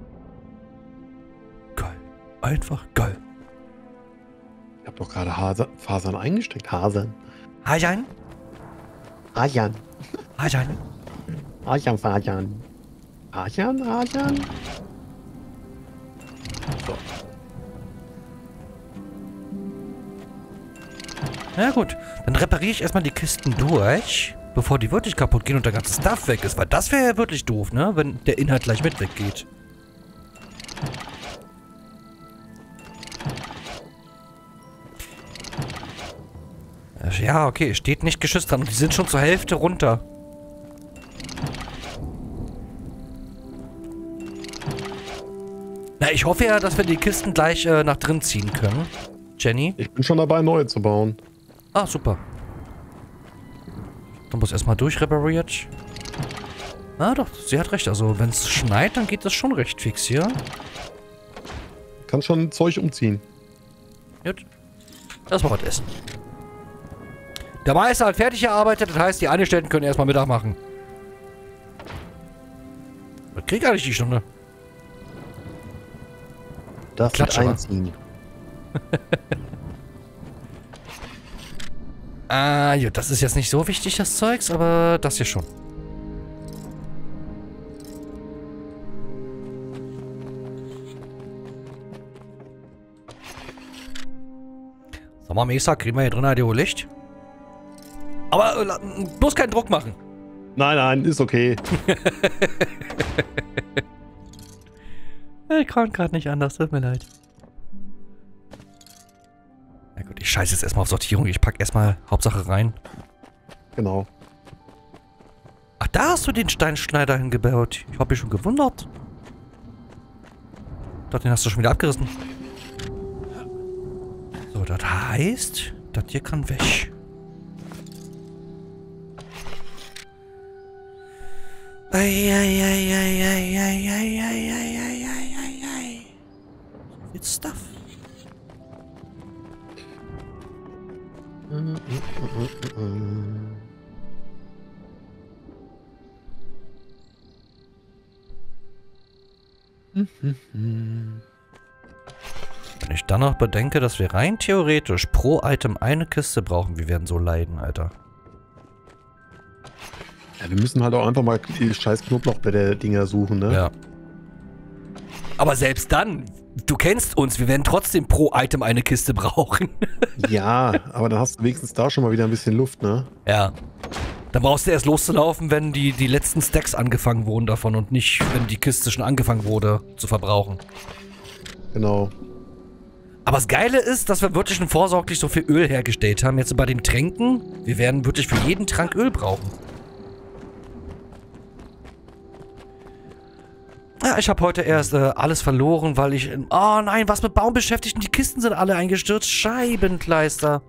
Geil. Einfach geil. Ich habe doch gerade Fasern eingesteckt. Hajan. Hajan? Hajan. Hajan? Hajan, Fajan. Hajan, Hajan. So. Na gut, dann repariere ich erstmal die Kisten durch, bevor die wirklich kaputt gehen und der ganze Stuff weg ist. Weil das wäre ja wirklich doof, ne? Wenn der Inhalt gleich mit weggeht. Ja, okay, steht nicht geschützt dran und die sind schon zur Hälfte runter. Na, ich hoffe ja, dass wir die Kisten gleich nach drin ziehen können. Jenny? Ich bin schon dabei, neue zu bauen. Ah, super. Dann muss erstmal durchrepariert. Ah, doch, sie hat recht. Also, wenn es schneit, dann geht das schon recht fix hier. Kann schon Zeug umziehen. Gut. Das war was essen. Der Meister hat fertig gearbeitet, das heißt, die Angestellten können erstmal Mittag machen. Was krieg ich eigentlich die Stunde? Das Klatsch, wird einziehen. Ah, ja, das ist jetzt nicht so wichtig, das Zeugs, aber das hier schon. Sag mal, Mesa, kriegen wir hier drin ein Licht? Aber bloß keinen Druck machen. Nein, nein, ist okay. Ich kann gerade nicht anders, tut mir leid. Na gut, ich scheiße jetzt erstmal auf Sortierung. Ich pack erstmal Hauptsache rein. Genau. Ach, da hast du den Steinschneider hingebaut. Ich hab mich schon gewundert. Ich dachte, den hast du schon wieder abgerissen. So, das heißt, das hier kann weg. Eieieiei. Viel Stuff. Wenn ich dann noch bedenke, dass wir rein theoretisch pro Item eine Kiste brauchen, wir werden so leiden, Alter. Ja, wir müssen halt auch einfach mal die scheiß Knoblauchblätter-Dinger suchen, ne? Ja. Aber selbst dann, du kennst uns, wir werden trotzdem pro Item eine Kiste brauchen. Ja, aber dann hast du wenigstens da schon mal wieder ein bisschen Luft, ne? Ja. Dann brauchst du erst loszulaufen, wenn die letzten Stacks angefangen wurden davon und nicht, wenn die Kiste schon angefangen wurde zu verbrauchen. Genau. Aber das Geile ist, dass wir wirklich schon vorsorglich so viel Öl hergestellt haben. Jetzt bei den Tränken, wir werden wirklich für jeden Trank Öl brauchen. Ja, ich habe heute erst alles verloren, weil ich... Oh nein, was mit Baumbeschäftigten? Die Kisten sind alle eingestürzt. Scheibenkleister.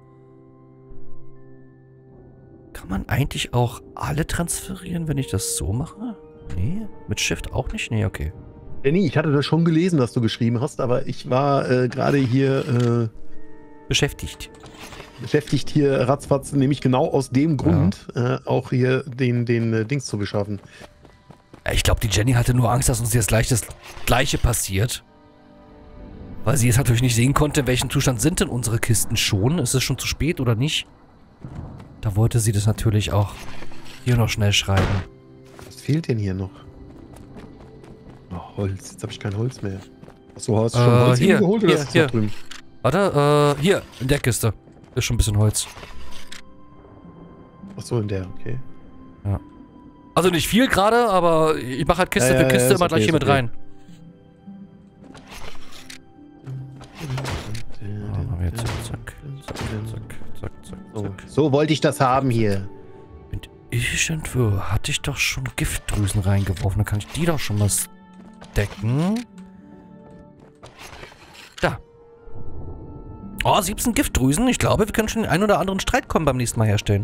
Kann man eigentlich auch alle transferieren, wenn ich das so mache? Nee, mit Shift auch nicht? Nee, okay. Danny, ich hatte das schon gelesen, dass du geschrieben hast, aber ich war gerade hier... beschäftigt hier ratzfatz, nämlich genau aus dem Grund, auch hier den Dings zu beschaffen. Ich glaube, die Jenny hatte nur Angst, dass uns jetzt gleich das Gleiche passiert. Weil sie jetzt natürlich nicht sehen konnte, in welchem Zustand sind denn unsere Kisten schon. Ist es schon zu spät oder nicht? Da wollte sie das natürlich auch hier noch schnell schreiben. Was fehlt denn hier noch? Oh, Holz. Jetzt habe ich kein Holz mehr. Achso, hast du schon Holz hier, geholt oder ist es noch drüben? Warte, hier, in der Kiste. Ist schon ein bisschen Holz. Achso, in der, okay. Ja. Also nicht viel gerade, aber ich mache halt Kiste für Kiste immer gleich hier mit rein. So wollte ich das haben hier. Und irgendwo hatte ich doch schon Giftdrüsen reingeworfen. Dann kann ich die doch schon mal decken. Da. Oh, 17 Giftdrüsen. Ich glaube, wir können schon den einen oder anderen Streitkommen beim nächsten Mal herstellen.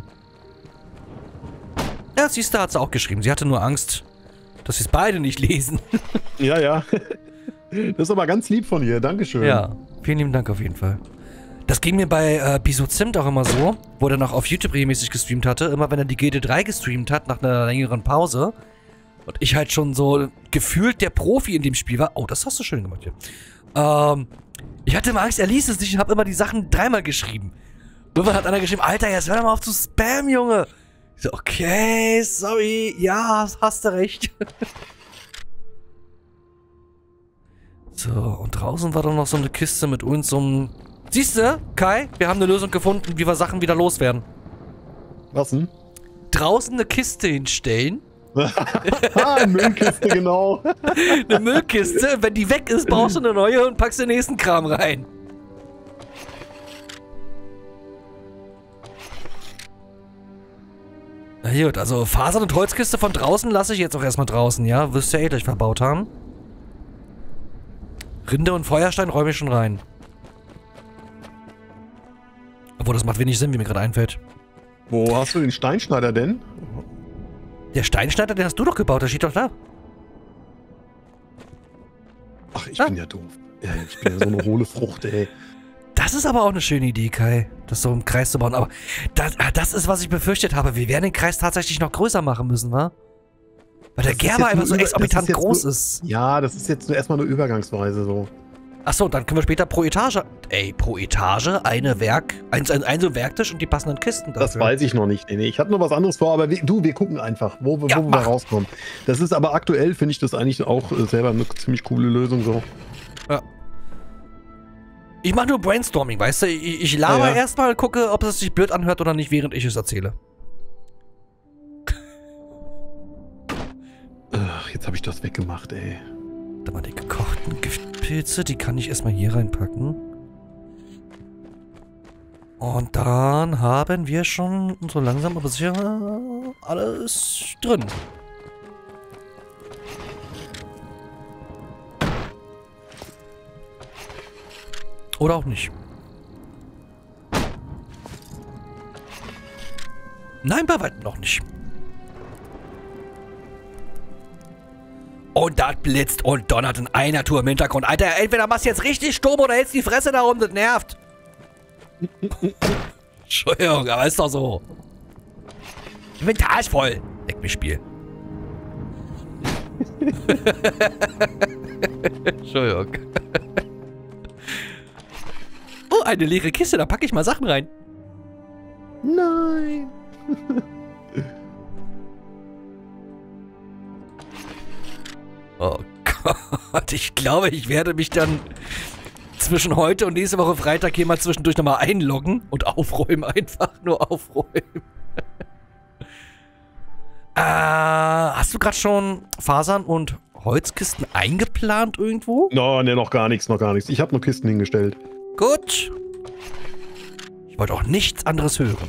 Ja, siehst du, hat sie auch geschrieben. Sie hatte nur Angst, dass sie es beide nicht lesen. Ja, ja. Das ist aber ganz lieb von ihr. Dankeschön. Ja, vielen lieben Dank auf jeden Fall. Das ging mir bei Bisozimt auch immer so, wo er noch auf YouTube regelmäßig gestreamt hatte. Immer wenn er die GD3 gestreamt hat, nach einer längeren Pause. Und ich halt schon so gefühlt der Profi in dem Spiel war. Oh, das hast du schön gemacht hier. Ich hatte immer Angst, er liest es nicht und habe immer die Sachen dreimal geschrieben. Irgendwann hat einer geschrieben, Alter, jetzt hör doch mal auf zu spammen, Junge. Ich so, okay, sorry, ja, hast du recht. So, und draußen war dann noch so eine Kiste mit uns so einem... Siehst du, Kai, wir haben eine Lösung gefunden, wie wir Sachen wieder loswerden. Was denn? Draußen eine Kiste hinstellen. Eine Müllkiste, genau. Eine Müllkiste, wenn die weg ist, brauchst du eine neue und packst den nächsten Kram rein. Na gut, also Fasern- und Holzkiste von draußen lasse ich jetzt auch erstmal draußen, ja? Wirst du ja eh gleich verbaut haben. Rinde und Feuerstein räume ich schon rein. Obwohl, das macht wenig Sinn, wie mir gerade einfällt. Wo hast du den Steinschneider denn? Der Steinschneider, den hast du doch gebaut, der steht doch da. Ach, ich bin ja doof. Ja, ich bin ja so eine hohle Frucht, ey. Das ist aber auch eine schöne Idee, Kai, das so im Kreis zu bauen. Aber das ist, was ich befürchtet habe. Wir werden den Kreis tatsächlich noch größer machen müssen, wa? Weil der Gerber einfach so exorbitant groß ist. Ja, das ist jetzt nur erstmal eine Übergangsweise so. Achso, dann können wir später pro Etage... Ey, pro Etage ein so ein Werktisch und die passenden Kisten dafür. Das weiß ich noch nicht. Nee, ich hatte noch was anderes vor, aber wir gucken einfach, wo wir rauskommen. Das ist aber aktuell, finde ich das eigentlich auch selber eine ziemlich coole Lösung so. Ja. Ich mache nur Brainstorming, weißt du? Ich laber erstmal, gucke, ob es sich blöd anhört oder nicht, während ich es erzähle. Ach, jetzt habe ich das weggemacht, ey. Warte mal, die gekochten Giftpilze, die kann ich erstmal hier reinpacken. Und dann haben wir schon so langsam aber sicher alles drin. Oder auch nicht. Nein, bei weitem noch nicht. Und das blitzt und donnert in einer Tour im Hintergrund. Alter, entweder machst du jetzt richtig stumm oder hältst die Fresse da rum, das nervt. Entschuldigung, aber ist doch so. Inventar ist voll. Leck mich Spiel. Entschuldigung. Oh, eine leere Kiste, da packe ich mal Sachen rein. Nein. Oh Gott, ich glaube, ich werde mich dann zwischen heute und nächste Woche Freitag hier mal zwischendurch nochmal einloggen und aufräumen, einfach nur aufräumen. Hast du gerade schon Fasern und Holzkisten eingeplant irgendwo? No, ne, noch gar nichts, noch gar nichts. Ich habe nur Kisten hingestellt. Gut. Ich wollte auch nichts anderes hören.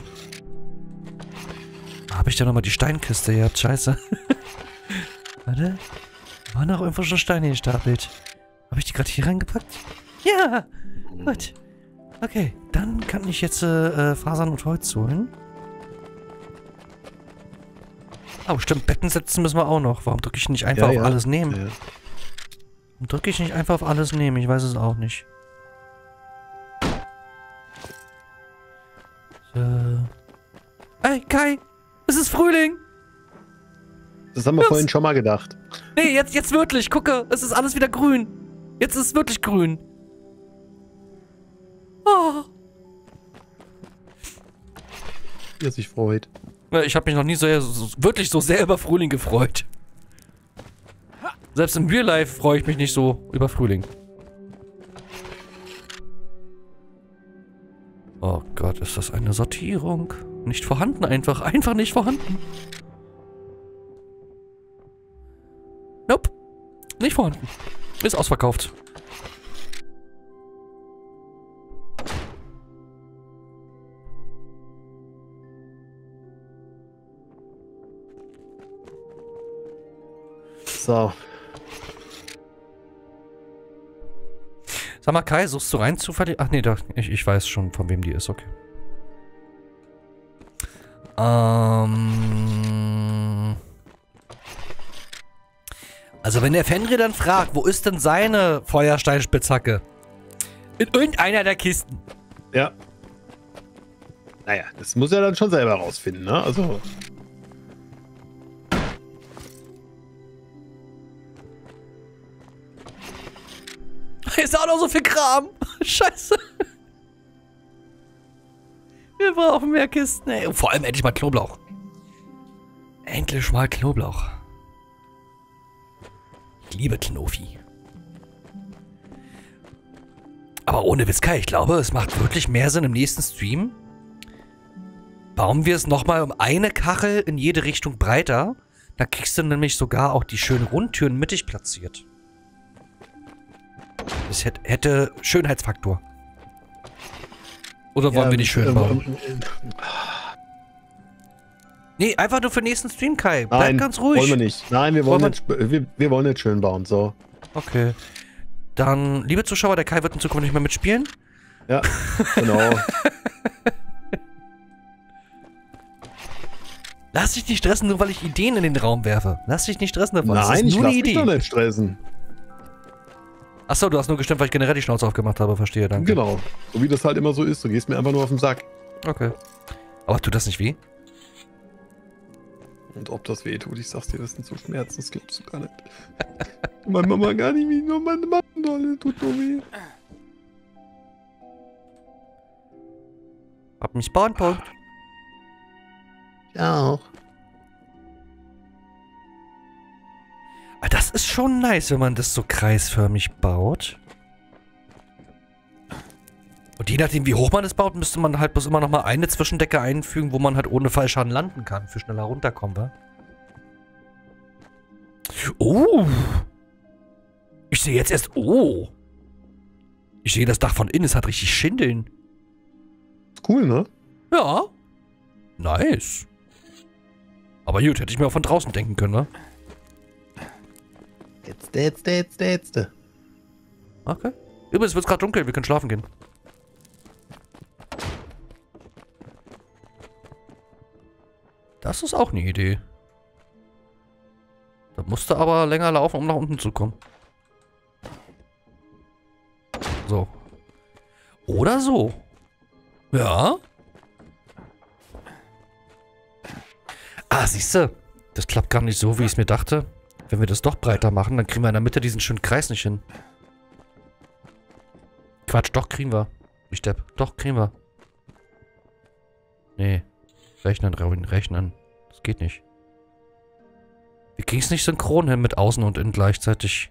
Habe ich da nochmal die Steinkiste gehabt? Scheiße. Warte. Waren noch irgendwo schon Steine gestapelt? Habe ich die gerade hier reingepackt? Ja. Gut. Okay, dann kann ich jetzt Fasern und Holz holen. Oh, stimmt, Betten setzen müssen wir auch noch. Warum drücke ich nicht einfach auf alles nehmen? Ja. Warum drücke ich nicht einfach auf alles nehmen? Ich weiß es auch nicht. So. Hey, Kai! Es ist Frühling! Das haben wir vorhin schon mal gedacht. Nee, jetzt wirklich. Gucke, es ist alles wieder grün. Jetzt ist es wirklich grün. Oh. Wie er sich freut. Ich habe mich noch nie wirklich so sehr über Frühling gefreut. Selbst im Real Life freue ich mich nicht so über Frühling. Oh Gott, ist das eine Sortierung? Nicht vorhanden einfach. Einfach nicht vorhanden. Nope. Nicht vorhanden. Ist ausverkauft. So. Sag mal, Kai, suchst du rein zufällig? Ach nee, doch, ich weiß schon, von wem die ist, okay. Also wenn der Fenrir dann fragt, wo ist denn seine Feuersteinspitzhacke? In irgendeiner der Kisten. Ja. Naja, das muss er dann schon selber rausfinden, ne? Also... Ist auch noch so viel Kram. Scheiße. Wir brauchen mehr Kisten, ey. Und vor allem endlich mal Knoblauch. Endlich mal Knoblauch. Ich liebe Knofi. Aber ohne Witz, Kai, ich glaube, es macht wirklich mehr Sinn im nächsten Stream. Bauen wir es nochmal um eine Kachel in jede Richtung breiter. Da kriegst du nämlich sogar auch die schönen Rundtüren mittig platziert. Das hätte Schönheitsfaktor. Oder wollen wir nicht schön bauen? Nee, einfach nur für den nächsten Stream, Kai. Bleib Nein, ganz ruhig. Wollen wir nicht. Nein, wir wollen jetzt schön bauen, so. Okay. Dann, liebe Zuschauer, der Kai wird in Zukunft nicht mehr mitspielen. Ja, genau. Lass dich nicht stressen, nur weil ich Ideen in den Raum werfe. Lass dich nicht stressen davon. Nein, ich lass mich doch nicht stressen. Achso, du hast nur gestimmt, weil ich generell die Schnauze aufgemacht habe. Verstehe, danke. Genau. So wie das halt immer so ist. Du gehst mir einfach nur auf den Sack. Okay. Aber tut das nicht weh? Und ob das weh tut, ich sag's dir, das sind so Schmerzen, das glaubst du gar nicht. Meine Mama gar nicht, wie nur meine Mama dolle, tut nur weh. Hab einen Spawnpunkt. Ja auch. Aber das ist schon nice, wenn man das so kreisförmig baut. Und je nachdem, wie hoch man das baut, müsste man halt bloß immer noch mal eine Zwischendecke einfügen, wo man halt ohne Fallschaden landen kann, für schneller runterkommen, wa? Oh! Ich sehe jetzt erst... Oh! Ich sehe das Dach von innen, es hat richtig Schindeln. Cool, ne? Ja. Nice. Aber gut, hätte ich mir auch von draußen denken können, ne? Jetzt. Okay. Übrigens wird es gerade dunkel, wir können schlafen gehen. Das ist auch eine Idee. Da musst du aber länger laufen, um nach unten zu kommen. So. Oder so. Ja. Ah, siehste, das klappt gar nicht so, wie ich es mir dachte. Wenn wir das doch breiter machen, dann kriegen wir in der Mitte diesen schönen Kreis nicht hin. Quatsch, doch kriegen wir. Ich Depp. Doch, kriegen wir. Nee. Rechnen, rechnen. Das geht nicht. Wir kriegen es nicht synchron hin mit außen und innen gleichzeitig.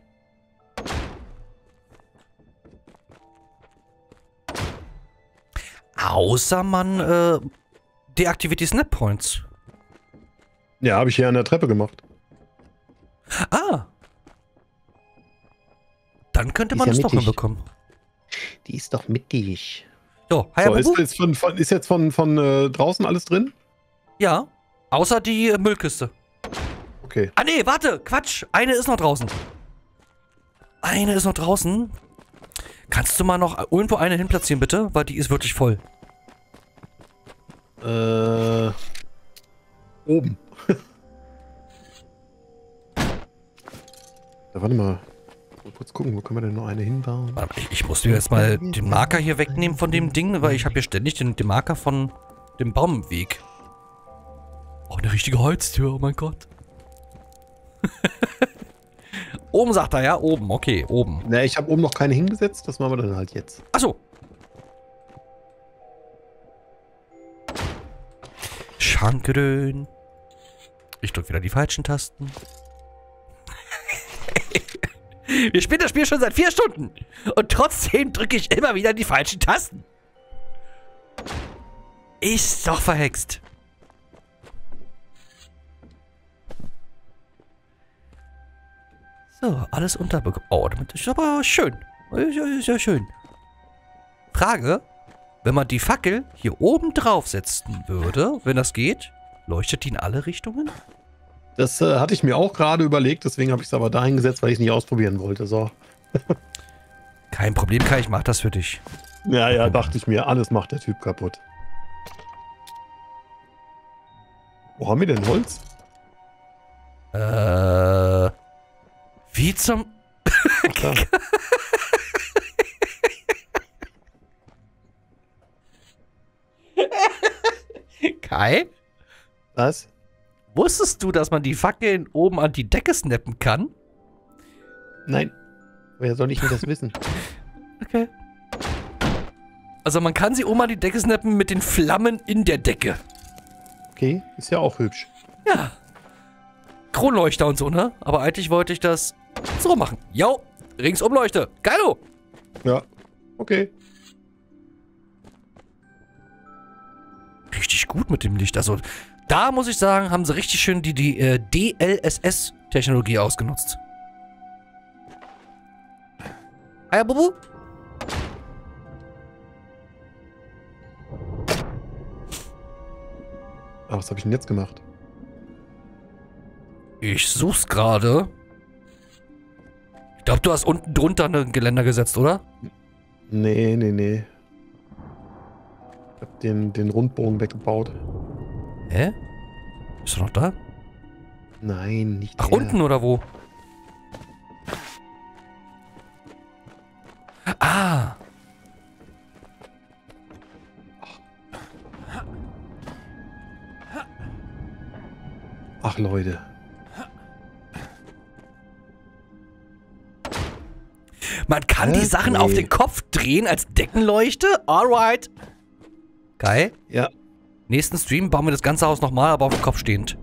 Außer man deaktiviert die Snap Points. Ja, habe ich hier an der Treppe gemacht. Ah. Dann könnte man es doch hinbekommen. Die ist doch mittig. So, hi, so, ist jetzt von draußen alles drin? Ja. Außer die Müllkiste. Okay. Ah, nee, warte. Quatsch. Eine ist noch draußen. Eine ist noch draußen. Kannst du mal noch irgendwo eine hinplatzieren, bitte? Weil die ist wirklich voll. Oben. Da, warte mal. Mal kurz gucken, wo können wir denn noch eine hinbauen? Ich muss dir jetzt mal den Marker hier wegnehmen von dem Ding, weil ich habe hier ständig den Marker von dem Baum im Weg. Oh, eine richtige Holztür, oh mein Gott. Oben sagt er, ja? Oben, okay, oben. Ne, ich habe oben noch keine hingesetzt, das machen wir dann halt jetzt. Achso. Schankrön. Ich drücke wieder die falschen Tasten. Wir spielen das Spiel schon seit 4 Stunden. Und trotzdem drücke ich immer wieder die falschen Tasten. Ist doch verhext. So, alles unterbekommen. Oh, damit ist aber schön. Ist ja schön. Frage, wenn man die Fackel hier oben drauf setzen würde, wenn das geht, leuchtet die in alle Richtungen? Das hatte ich mir auch gerade überlegt, deswegen habe ich es aber dahin gesetzt, weil ich es nicht ausprobieren wollte. So. Kein Problem, Kai, ich mach das für dich. Ja, ja, dachte ich mir, alles macht der Typ kaputt. Wo haben wir denn Holz? Wie zum... Kai? Was? Wusstest du, dass man die Fackeln oben an die Decke snappen kann? Nein. Wer soll ich denn das wissen? Okay. Also man kann sie oben an die Decke snappen mit den Flammen in der Decke. Okay, ist ja auch hübsch. Ja. Kronleuchter und so, ne? Aber eigentlich wollte ich das so machen. Jo, Ringsumleuchte. Geilo. Ja, okay. Richtig gut mit dem Licht. Also, da muss ich sagen, haben sie richtig schön die DLSS-Technologie ausgenutzt. Hi, Bubu. Ah, was habe ich denn jetzt gemacht? Ich such's gerade. Ich glaube, du hast unten drunter ein Geländer gesetzt, oder? Nee, nee, nee. Ich hab den Rundbogen weggebaut. Hä? Bist du noch da? Nein, nicht Ach, der. unten oder wo? Ah. Ach, Leute. Man kann die Sachen auf den Kopf drehen als Deckenleuchte? Alright. Geil. Ja. Nächsten Stream bauen wir das ganze Haus nochmal, aber auf dem Kopf stehend.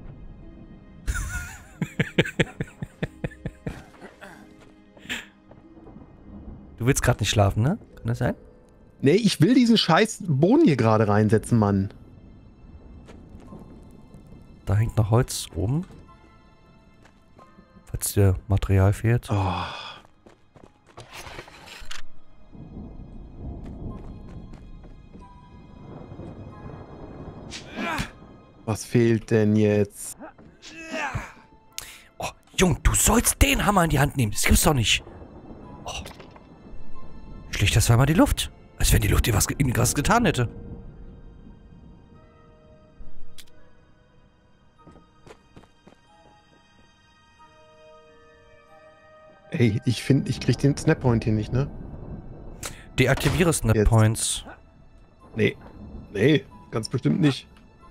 Du willst gerade nicht schlafen, ne? Kann das sein? Nee, ich will diesen scheiß Boden hier gerade reinsetzen, Mann. Da hängt noch Holz oben. Falls dir Material fehlt. Oh. Was fehlt denn jetzt? Oh, Jung, du sollst den Hammer in die Hand nehmen. Das gibt's doch nicht. Oh. Schlicht das zweimal die Luft. Als wenn die Luft dir was getan hätte. Ey, ich finde, ich krieg den Snappoint hier nicht, ne? Deaktiviere Snappoints. Nee. Nee, ganz bestimmt nicht.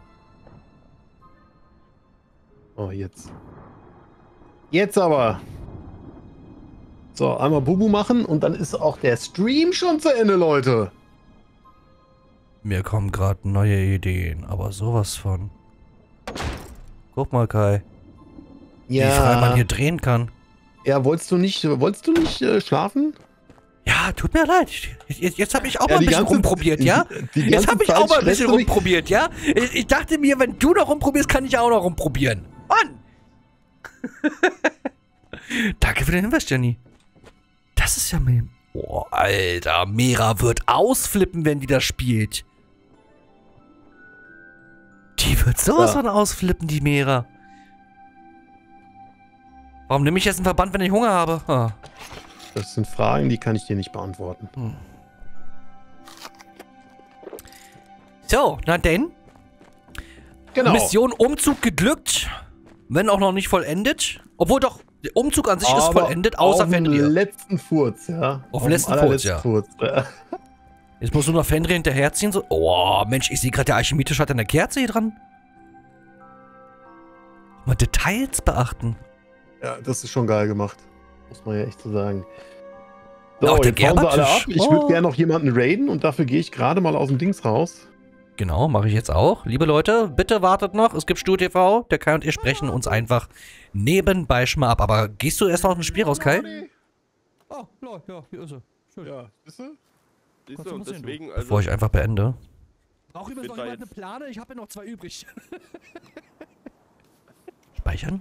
Oh, jetzt. Jetzt aber. So, einmal Bubu machen und dann ist auch der Stream schon zu Ende, Leute. Mir kommen gerade neue Ideen, aber sowas von. Guck mal, Kai. Ja. Wie frei man hier drehen kann. Ja, wolltest du nicht schlafen? Ja, tut mir leid. Jetzt habe ich auch mal ein bisschen rumprobiert, ja? Die Jetzt habe ich auch mal ein bisschen stresst du mich. rumprobiert, ja? Ich dachte mir, wenn du noch rumprobierst, kann ich auch noch rumprobieren. Mann! Danke für den Hinweis, Jenny. Das ist ja mir... Boah, Alter, Mera wird ausflippen, wenn die das spielt. Die wird sowas von ausflippen, die Mera. Warum nehme ich jetzt einen Verband, wenn ich Hunger habe? Ah. Das sind Fragen, die kann ich dir nicht beantworten. So, na denn. Genau. Mission Umzug geglückt. Wenn auch noch nicht vollendet. Obwohl doch, der Umzug an sich ist vollendet, außer Fenrir. Auf den letzten Furz, ja. Auf den letzten Furz, ja. Furz, ja. Jetzt musst du noch Fenrir hinterherziehen. So. Oh, Mensch, ich sehe gerade, der Alchemietisch hat eine Kerze hier dran. Mal Details beachten. Ja, das ist schon geil gemacht. Muss man ja echt so sagen. So, Auch der jetzt hauen sie alle ab. Gerbertisch. Ich würde gerne noch jemanden raiden und dafür gehe ich gerade mal aus dem Dings raus. Genau, mache ich jetzt auch. Liebe Leute, bitte wartet noch. Es gibt StuTV. Der Kai und ich sprechen uns einfach nebenbei schon mal ab. Aber gehst du erst mal aus dem Spiel raus, Kai? Oh, ja, hier ist er. Schön. Ja, bist du? Kannst du Und mal sehen, deswegen, Bevor ich einfach beende. Braucht übrigens noch da jemand eine jetzt- Plane? Ich habe ja noch 2 übrig. Speichern?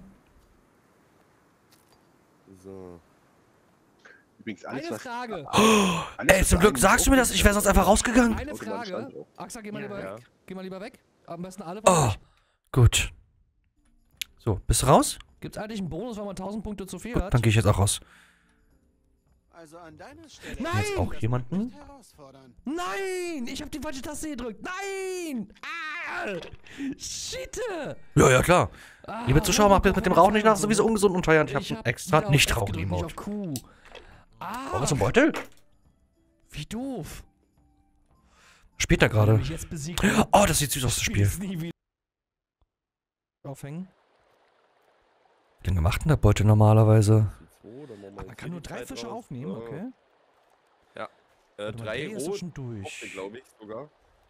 So. Übrigens alles, Eine was... Frage. alles, Ey, was zum Glück eigentlich sagst du mir das. Ich wäre sonst einfach rausgegangen. Eine Autobahn Frage. stand auch. Axa, geh mal lieber Ja. weg. Geh mal lieber weg. Am besten alle von Oh, euch. gut. So, bist du raus? Gibt's eigentlich einen Bonus, wenn man 1000 Punkte zu viel Gut, hat? dann gehe ich jetzt auch raus. Also an deiner Stelle. Nein! Jetzt auch jemanden? Nicht herausfordern. Nein! Ich habe die falsche Taste gedrückt. Nein! Ah! Schiete! Ja, ja, klar. Ah, Liebe Zuschauer, macht mir mit dem Rauchen nicht nach, sowieso ungesund und teuer. Und ich Ich habe hab extra wieder auf nicht F rauchen gedrückt, nicht Emote. auf Q. Ah, Wollen wir zum Beutel? wie doof. Spielt er Wenn du gerade. mich jetzt besiegt, Oh, das sieht süß aus, das Spiel. spiel's nie wieder. Aufhängen. Wie lange macht denn der Beutel normalerweise? Man kann nur 3 Fische aufnehmen, okay. Warte mal, 3 der ist doch rot, schon durch. glaube ich sogar.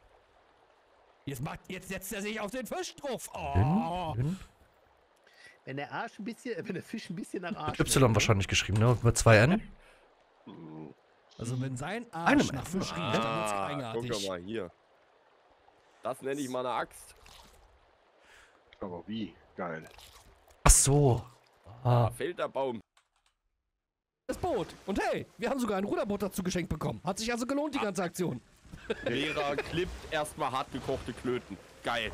Jetzt setzt er sich auf den Fisch drauf. Dünn, Oh. dünn. Wenn der Arsch ein bisschen, wenn der Fisch ein bisschen nach Arsch. Mit Y wahrscheinlich geschrieben, ne? Mit 2 N. Also wenn sein Eine Arsch nach Fisch riecht, dann wird's Guck eigenartig. mal hier. Das nenne ich mal eine Axt. Aber wie? Geil. Ach so. Da Ah. fällt der Baum. Das Boot. Und hey, wir haben sogar ein Ruderboot dazu geschenkt bekommen. Hat sich also gelohnt, die ganze Aktion. Lehrer klippt erstmal hart gekochte Klöten. Geil.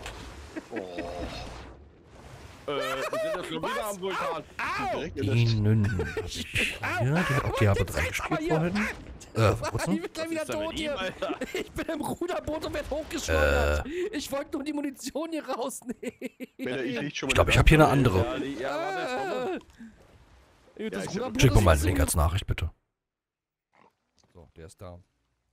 Wir sind das schon wieder am Vulkan. Direkt in der Ihnen. Ja, die hat auch Diablo 3 gespielt vorhin. Vor Ich kurzem. bin gleich wieder ist denn tot mit hier. ihm, Alter? Ich bin im Ruderboot und werde hochgeschleudert. Ich wollte nur die Munition hier rausnehmen. Ich Ich glaube, ich habe hier eine andere. Warte, Gut, das ist ja Ruderboot Schick mir ist mal jetzt einen Link so- als Nachricht, bitte. So, der ist da.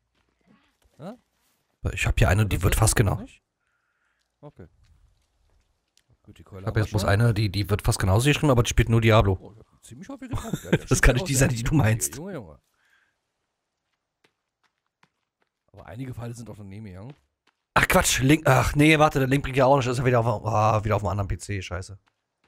Ich habe hier eine, die wird fast genau. Okay. Gut, die Keule Ich habe haben jetzt wir bloß schon. eine, die wird fast genauso geschrieben, aber die spielt nur Diablo. Oh, ich hab ziemlich häufig gebraucht. Ja, der Das schießt kann ja nicht auch die sehr sein, die du gut. meinst. Junge, Junge. Aber einige Pfeile sind auch daneben gegangen. Ach Quatsch, Link. Ach nee, warte, der Link bringt ja auch nicht. Das ist ja wieder auf einem anderen PC. Scheiße.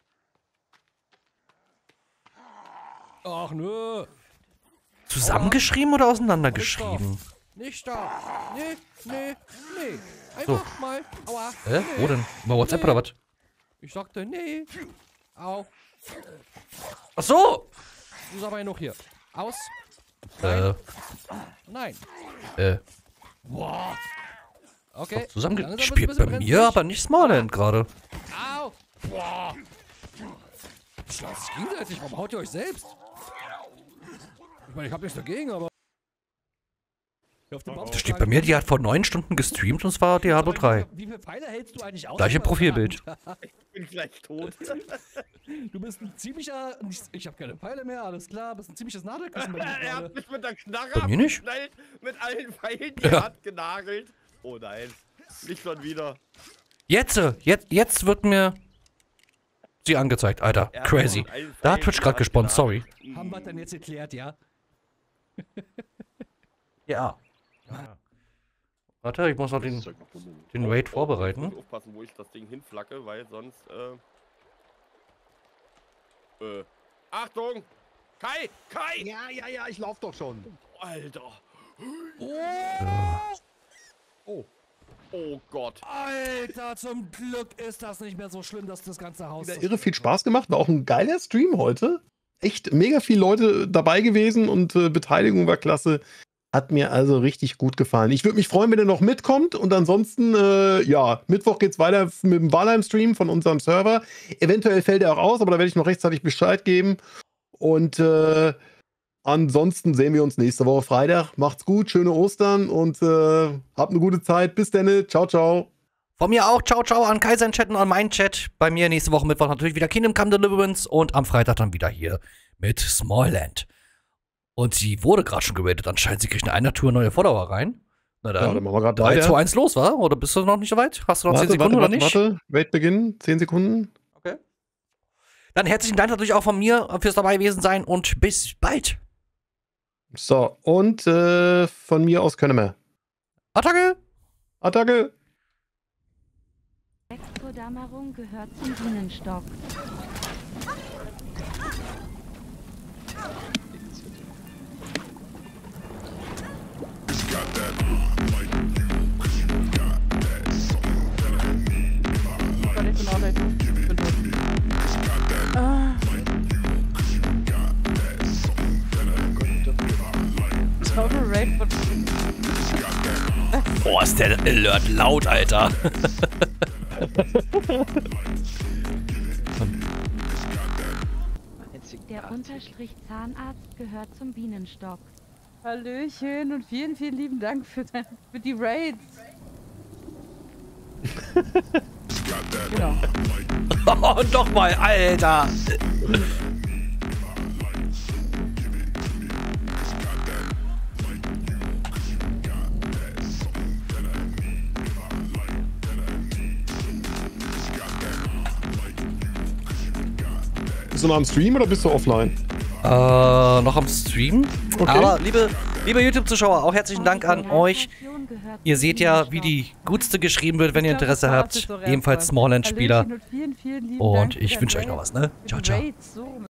Ach nö. Zusammengeschrieben oder auseinandergeschrieben? Nicht da. Nee. Einfach mal. Aua. Wo denn? Über WhatsApp oder was? Ich sagte, nee. Au. Ach so! Du ist aber noch hier. Aus. Nein. Boah. Okay. Langsam Zusammengeschrieben. wird's ein Spielt bisschen bei brenzlig. mir, aber nicht Smallland gerade. Au. Boah. Schlagt sich gegenseitig. Warum haut ihr euch selbst? Ich meine, ich hab nichts dagegen, aber... Auf dem Baum Das steht bei mir, die hat vor 9 Stunden gestreamt und zwar Diablo 3. Wie viele Pfeile hältst du eigentlich aus? Gleiche Profilbild. Ich bin gleich tot. Du bist ein ziemlicher... Ich habe keine Pfeile mehr, alles klar. Bist ein ziemliches Nadelkissen bei dir Er gerade. hat mich mit der Knarre Bei mir nicht? abgeknallt, mit allen Pfeilen, die Ja. er hat genagelt. Oh nein, nicht schon wieder. Jetzt wird mir sie angezeigt, Alter. Er hat Crazy. mit allen Da hat Pfeilen, Twitch die gerade er gesponnen, sorry. genagelt. Haben wir dann jetzt erklärt, ja? Ja. Warte, ich muss noch den Raid vorbereiten. Ich muss aufpassen, wo ich das Ding hinflacke, weil sonst, Achtung! Kai! Kai! Ja, ich lauf doch schon. Alter! Oh. Oh Gott! Alter, zum Glück ist das nicht mehr so schlimm, dass das ganze Haus... Wieder irre viel Spaß gemacht. War auch ein geiler Stream heute. Echt mega viele Leute dabei gewesen und Beteiligung war klasse. Hat mir also richtig gut gefallen. Ich würde mich freuen, wenn ihr noch mitkommt. Und ansonsten, ja, Mittwoch geht's weiter mit dem Valheim-Stream von unserem Server. Eventuell fällt er auch aus, aber da werde ich noch rechtzeitig Bescheid geben. Und ansonsten sehen wir uns nächste Woche Freitag. Macht's gut, schöne Ostern und habt eine gute Zeit. Bis dann. Ciao, ciao. Von mir auch, ciao, ciao an Kaiser in Chat und an meinen Chat. Bei mir nächste Woche Mittwoch natürlich wieder Kingdom Come Deliverance und am Freitag dann wieder hier mit Smallland. Und sie wurde gerade schon geratet. Anscheinend, sie kriegt eine Tour neue Follower rein. Na Ja, dann, dann machen wir gerade 3, weiter. 2, 1 los, wa? Oder bist du noch nicht so weit? Hast du noch 10 Sekunden oder nicht? Warte. Wait beginnen. 10 Sekunden. Okay. Dann herzlichen Dank natürlich auch von mir fürs dabei gewesen sein und bis bald. So, und von mir aus können wir. Attacke! Attacke! Expo-Dämmerung gehört zum Bienenstock. Boah, ist der Alert laut, Alter. Der Unterstrich Zahnarzt gehört zum Bienenstock. Hallöchen und vielen, vielen lieben Dank für die Raids. Genau. Oh, und doch mal, Alter. Bist du noch am Stream oder bist du offline? Noch am Stream. Okay. Aber liebe YouTube-Zuschauer, auch herzlichen Dank an euch. Gehört Ihr zum seht ja, wie Bienenstock. die Gutste geschrieben wird, wenn ihr Ich glaub, Interesse das war habt. das so Ebenfalls Hallöchen Smallland-Spieler. und vielen, vielen lieben Und Dank für ich deine wünsche euch noch Raids. was, ne? Für Ciao, die ciao. Raids, so rum.